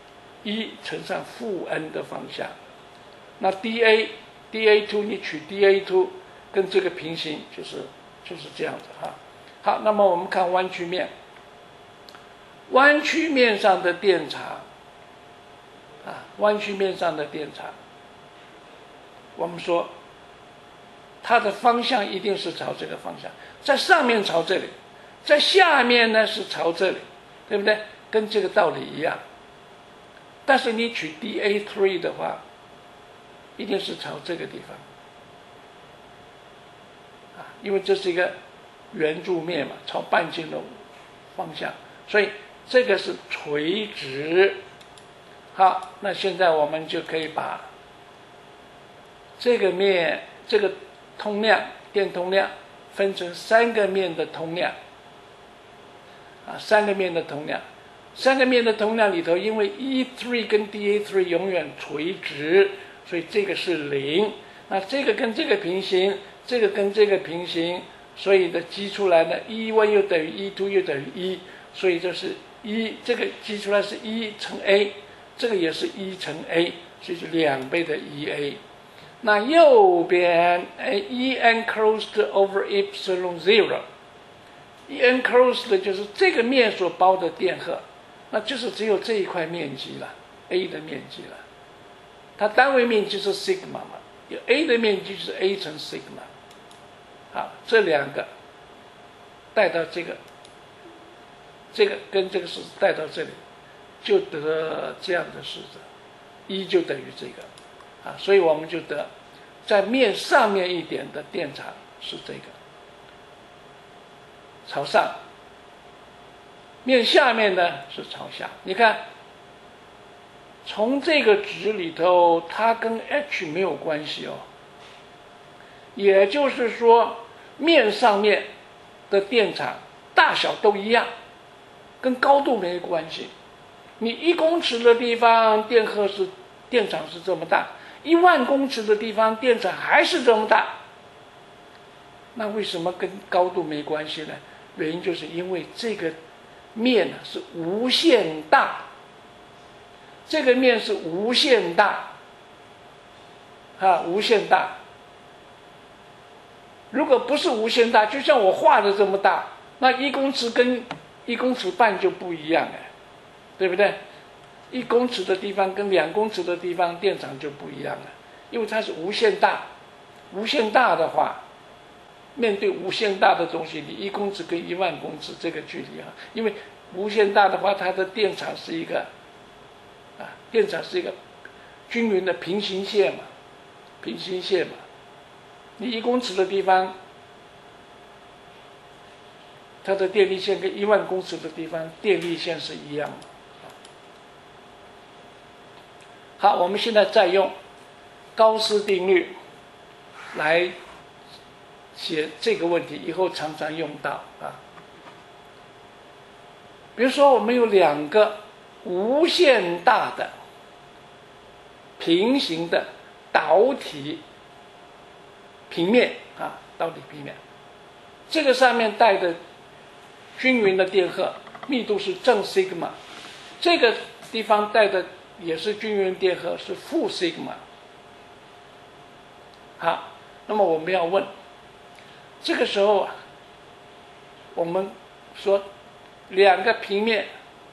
1乘上负 n 的方向。那 dA2 你取 dA2 跟这个平行，就是这样子哈。好，那么我们看弯曲面，弯曲面上的电场弯曲面上的电场，我们说它的方向一定是朝这个方向，在上面朝这里，在下面呢是朝这里，对不对？跟这个道理一样。但是你取 dA3 的话，一定是朝这个地方，因为这是一个圆柱面嘛，朝半径的方向，所以这个是垂直。好，那现在我们就可以把这个面这个通量电通量分成3个面的通量，3个面的通量，3个面的通量里头，因为 E3 跟 dA3 永远垂直，所以这个是0。那这个跟这个平行，这个跟这个平行，所以的积出来呢 ，E1 又等于 E2 又等于1，所以这是这个积出来是1乘 A， 这个也是1乘 A， 所以是2倍的 EA。那右边E enclosed over epsilon 0，E enclosed 就是这个面所包的电荷，那就是只有这一块面积了 ，A 的面积了。它单位面积是 sigma 嘛，有 A 的面积是 A 乘 sigma。好，这2个带到这个跟这个式子带到这里，就得这样的式子，E 就等于这个。所以我们就得在面上面一点的电场是这个朝上，面下面呢是朝下。你看从这个值里头，它跟 H 没有关系哦，也就是说面上面的电场大小都一样，跟高度没关系。你1公尺的地方电场是这么大，10000公尺的地方电场还是这么大，那为什么跟高度没关系呢？原因就是因为这个面是无限大，这个面是无限大，无限大。如果不是无限大，就像我画的这么大，那1公尺跟1公尺半就不一样对不对？1公尺的地方跟2公尺的地方电场就不一样了，因为它是无限大。无限大的话，面对无限大的东西，你1公尺跟10000公尺这个距离因为无限大的话，它的电场是一个均匀的平行线嘛，你1公尺的地方，它的电力线跟10000公尺的地方电力线是一样的。好，我们现在再用高斯定律来写这个问题，以后常常用到比如说我们有2个无限大的平行的导体平面导体平面，这个上面带的均匀的电荷密度是正 sigma， 这个地方带的也是均匀电荷是负 sigma。 好，那么我们要问，这个时候我们说2个平面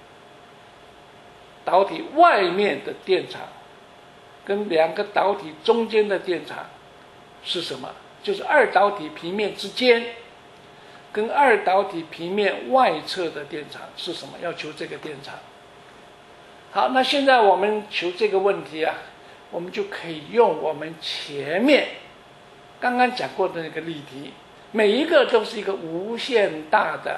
导体外面的电场跟2个导体中间的电场是什么？就是2导体平面之间跟2导体平面外侧的电场是什么？要求这个电场。好，那现在我们求这个问题我们就可以用我们前面刚刚讲过的那个例题，每一个都是一个无限大的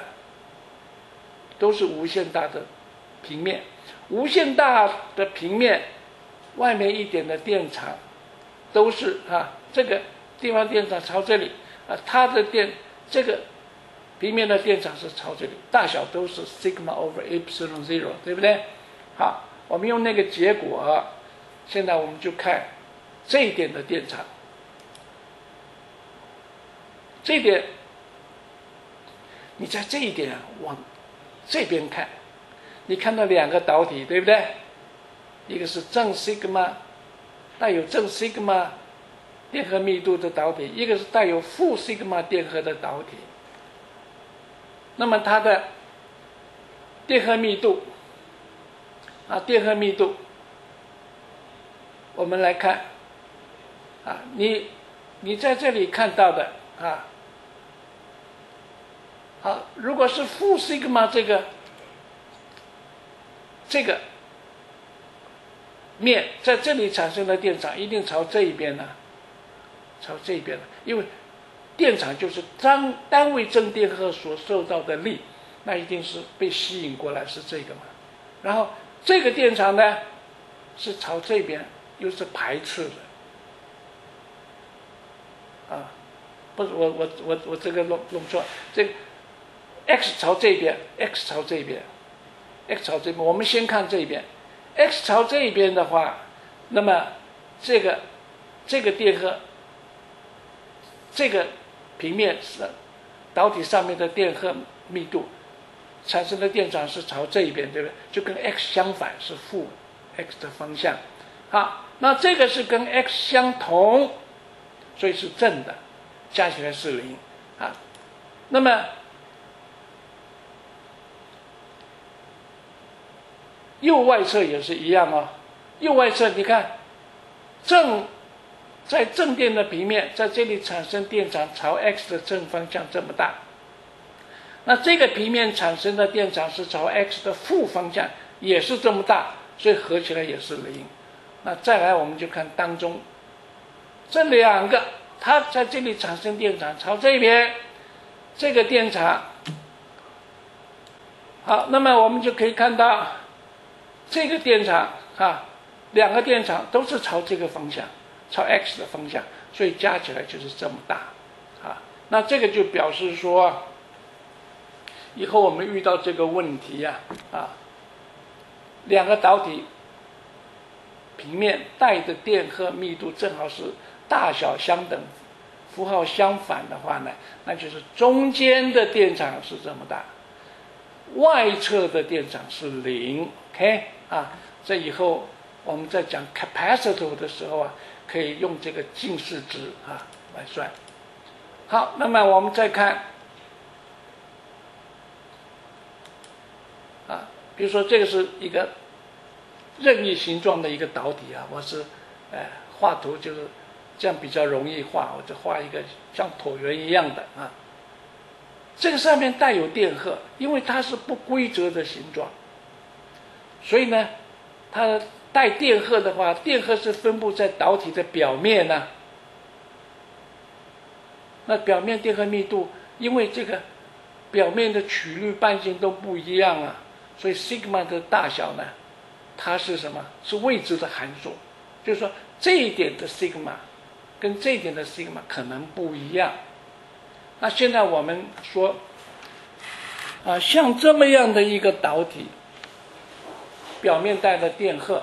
平面，无限大的平面外面一点的电场都是这个地方电场朝这里它的这个平面的电场是朝这里，大小都是 sigma over epsilon 0，对不对？好，我们用那个结果，现在我们就看这一点的电场。这一点，你在这一点往这边看，你看到2个导体，对不对？一个是正 sigma 带有正 sigma 电荷密度的导体，一个是带有负 sigma 电荷的导体。那么它的电荷密度我们来看你你在这里看到的啊，好，如果是负西格玛这个面在这里产生的电场一定朝这一边呢，朝这边了，因为电场就是单位正电荷所受到的力，那一定是被吸引过来是这个嘛。然后这个电场呢是朝这边，又是排斥的。啊，不是我这个弄错，这个 x 朝这边 ，x 朝这边 ，x 朝这边。我们先看这边 ，x 朝这边的话，那么这个电荷，这个平面是导体上面的电荷密度产生的电场是朝这一边，对不对？就跟 x 相反，是负 x 的方向。好，那这个是跟 x 相同。所以是正的，加起来是0啊。那么右外侧也是一样哦。右外侧你看，在正电的平面在这里产生电场朝 x 的正方向这么大，那这个平面产生的电场是朝 x 的负方向也是这么大，所以合起来也是0。那再来我们就看当中这两个，它在这里产生电场朝这边，这个电场好，那么我们就可以看到这个电场啊，两个电场都是朝这个方向，朝 x 的方向，所以加起来就是这么大啊。那这个就表示说，以后我们遇到这个问题两个导体平面带的电荷密度正好是大小相等，符号相反的话呢，那就是中间的电场是这么大，外侧的电场是0。OK 啊，这以后我们在讲 capacitor 的时候可以用这个近似值来算。好，那么我们再看比如说这个是一个任意形状的一个导体我是画图就是这样比较容易画，我就画一个像椭圆一样的这个上面带有电荷，因为它是不规则的形状，所以呢它带电荷的话，电荷是分布在导体的表面那表面电荷密度因为这个表面的曲率半径都不一样所以 sigma 的大小呢，它是什么？是未知的函数，就是说这一点的 sigma 跟这一点的 sigma 可能不一样。那现在我们说像这么样的一个导体，表面带的电荷，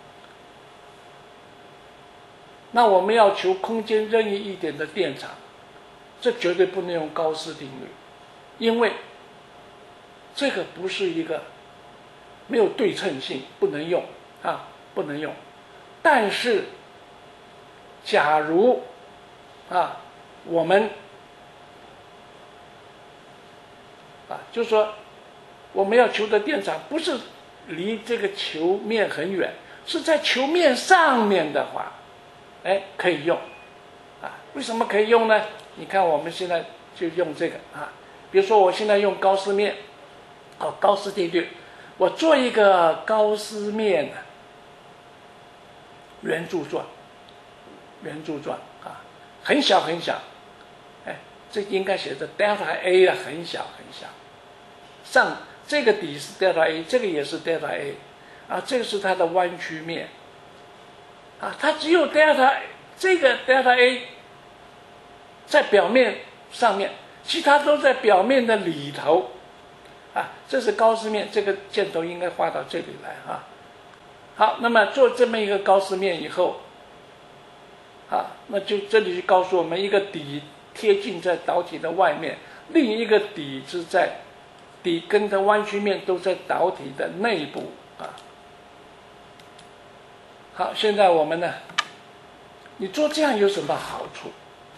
那我们要求空间任意一点的电场，这绝对不能用高斯定律，因为这个不是一个没有对称性，不能用不能用。但是假如我们就是说我们要求的电场不是离这个球面很远，是在球面上面的话可以用为什么可以用呢？你看我们现在就用这个比如说我现在用高斯面高斯定律，我做一个高斯面圆柱状很小很小，这应该写着 delta A 很小很小，上这个底是 delta A， 这个也是 delta A 这个是它的弯曲面它只有 delta 这个 delta A 在表面上面，其他都在表面的里头这是高斯面，这个箭头应该画到这里来好，那么做这么一个高斯面以后那就这里就告诉我们，一个底贴近在导体的外面，另一个底是在底跟的弯曲面都在导体的内部好，现在我们呢，你做这样有什么好处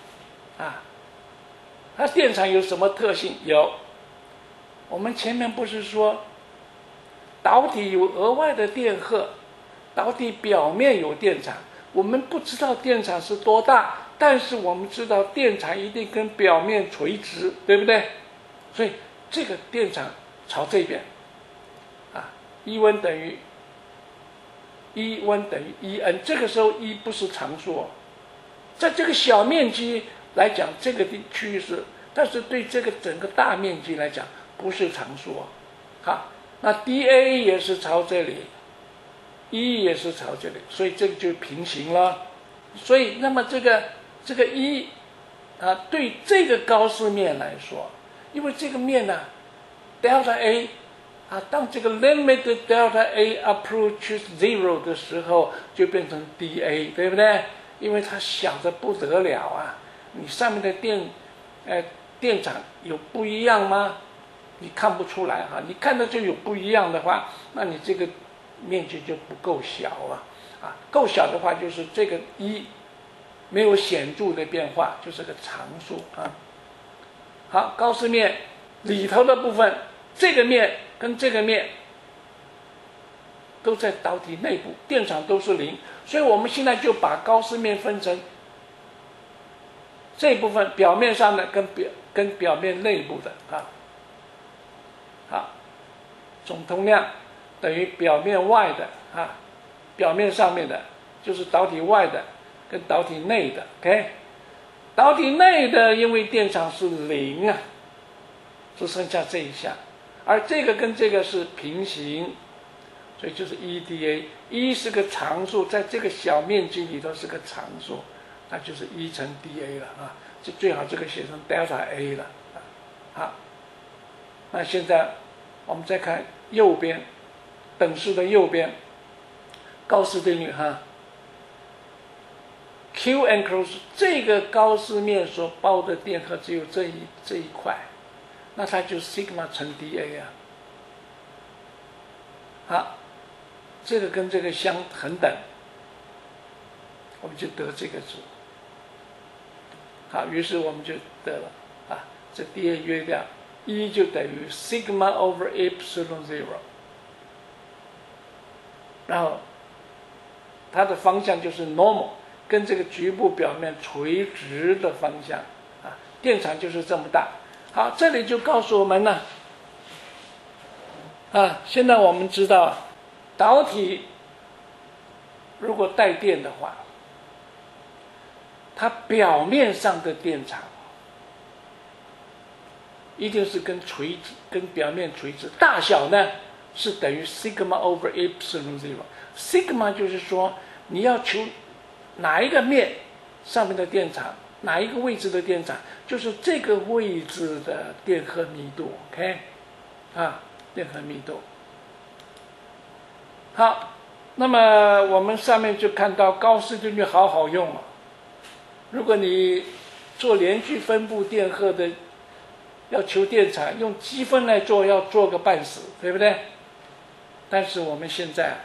它电场有什么特性？有，我们前面不是说导体有额外的电荷，导体表面有电场， 我们不知道电场是多大，但是我们知道电场一定跟表面垂直，对不对？所以这个电场朝这边，E 温等于 E 温等于 En， 这个时候 E 不是常数哦，在这个小面积来讲，这个区域是，但是对这个整个大面积来讲不是常数哦。好，那 dA 也是朝这里 ，E 也是朝这里，所以这个就平行了。所以那么这个 E 对这个高斯面来说，因为这个面呢，delta A 当这个 limit delta A approaches 0的时候，就变成 dA， 对不对？因为它小得不得了啊！你上面的电场有不一样吗？你看不出来你看到就有不一样的话，那你这个面积就不够小够小的话，就是这个E没有显著的变化，就是个常数好，高斯面里头的部分，这个面跟这个面都在导体内部，电场都是0，所以我们现在就把高斯面分成这一部分表面上的跟表面内部的好，总通量等于表面外的表面上面的就是导体外的跟导体内的 ，OK， 导体内的因为电场是0只剩下这一项，而这个跟这个是平行，所以就是 EdA，E 是个常数，在这个小面积里头是个常数，那就是 E 乘 dA 了这最好这个写成 delta A 了好，那现在我们再看右边等式的右边，高斯定律Q enclosed 这个高斯面所包的电荷只有这一块，那它就 sigma 乘 dA 好，这个跟这个恒等，我们就得这个值。好，于是我们就得了这 dA 约掉 E 就等于 sigma over epsilon 0，然后它的方向就是 normal， 跟这个局部表面垂直的方向电场就是这么大。好，这里就告诉我们了现在我们知道导体如果带电的话，它表面上的电场一定是跟表面垂直，大小呢是等于 sigma over epsilon 0。sigma 就是说你要求哪一个面上面的电场，哪一个位置的电场，就是这个位置的电荷密度 ，OK， 电荷密度。好，那么我们上面就看到高斯定律好好用如果你做连续分布电荷的，要求电场用积分来做，要做个半死，对不对？但是我们现在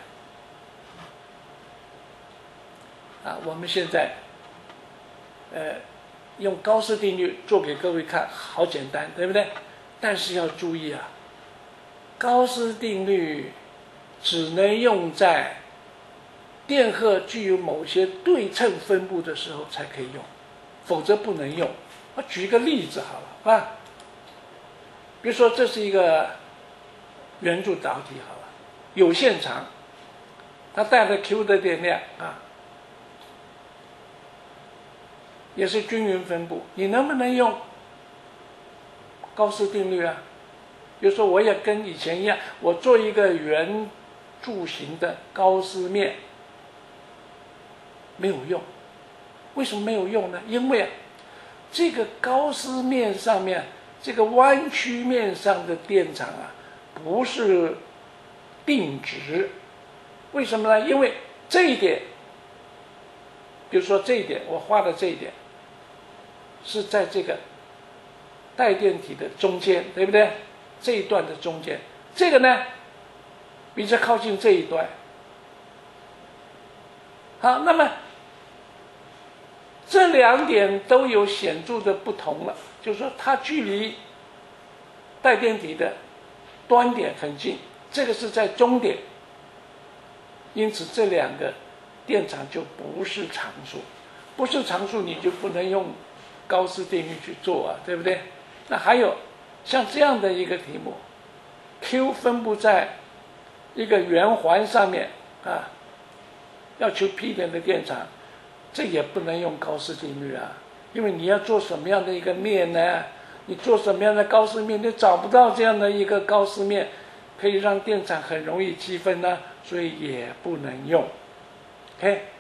用高斯定律做给各位看，好简单，对不对？但是要注意高斯定律只能用在电荷具有某些对称分布的时候才可以用，否则不能用。我举一个例子好了比如说这是一个圆柱导体好了，有限长，它带着 Q 的电量也是均匀分布，你能不能用高斯定律比如说我也跟以前一样，我做一个圆柱形的高斯面，没有用。为什么没有用呢？因为这个高斯面上面，这个弯曲面上的电场不是定值。为什么呢？因为这一点，比如说这一点，我画的这一点是在这个带电体的中间，对不对？这一段的中间，这个呢比较靠近这一段。好，那么这两点都有显著的不同了，就是说它距离带电体的端点很近，这个是在中点，因此这两个电场就不是常数，不是常数你就不能用高斯定律去做啊，对不对？那还有像这样的一个题目 ，Q 分布在一个圆环上面啊，要求 P 点的电场，这也不能用高斯定律啊，因为你要做什么样的一个面呢？你做什么样的高斯面，你找不到这样的一个高斯面可以让电场很容易积分呢，所以也不能用。OK。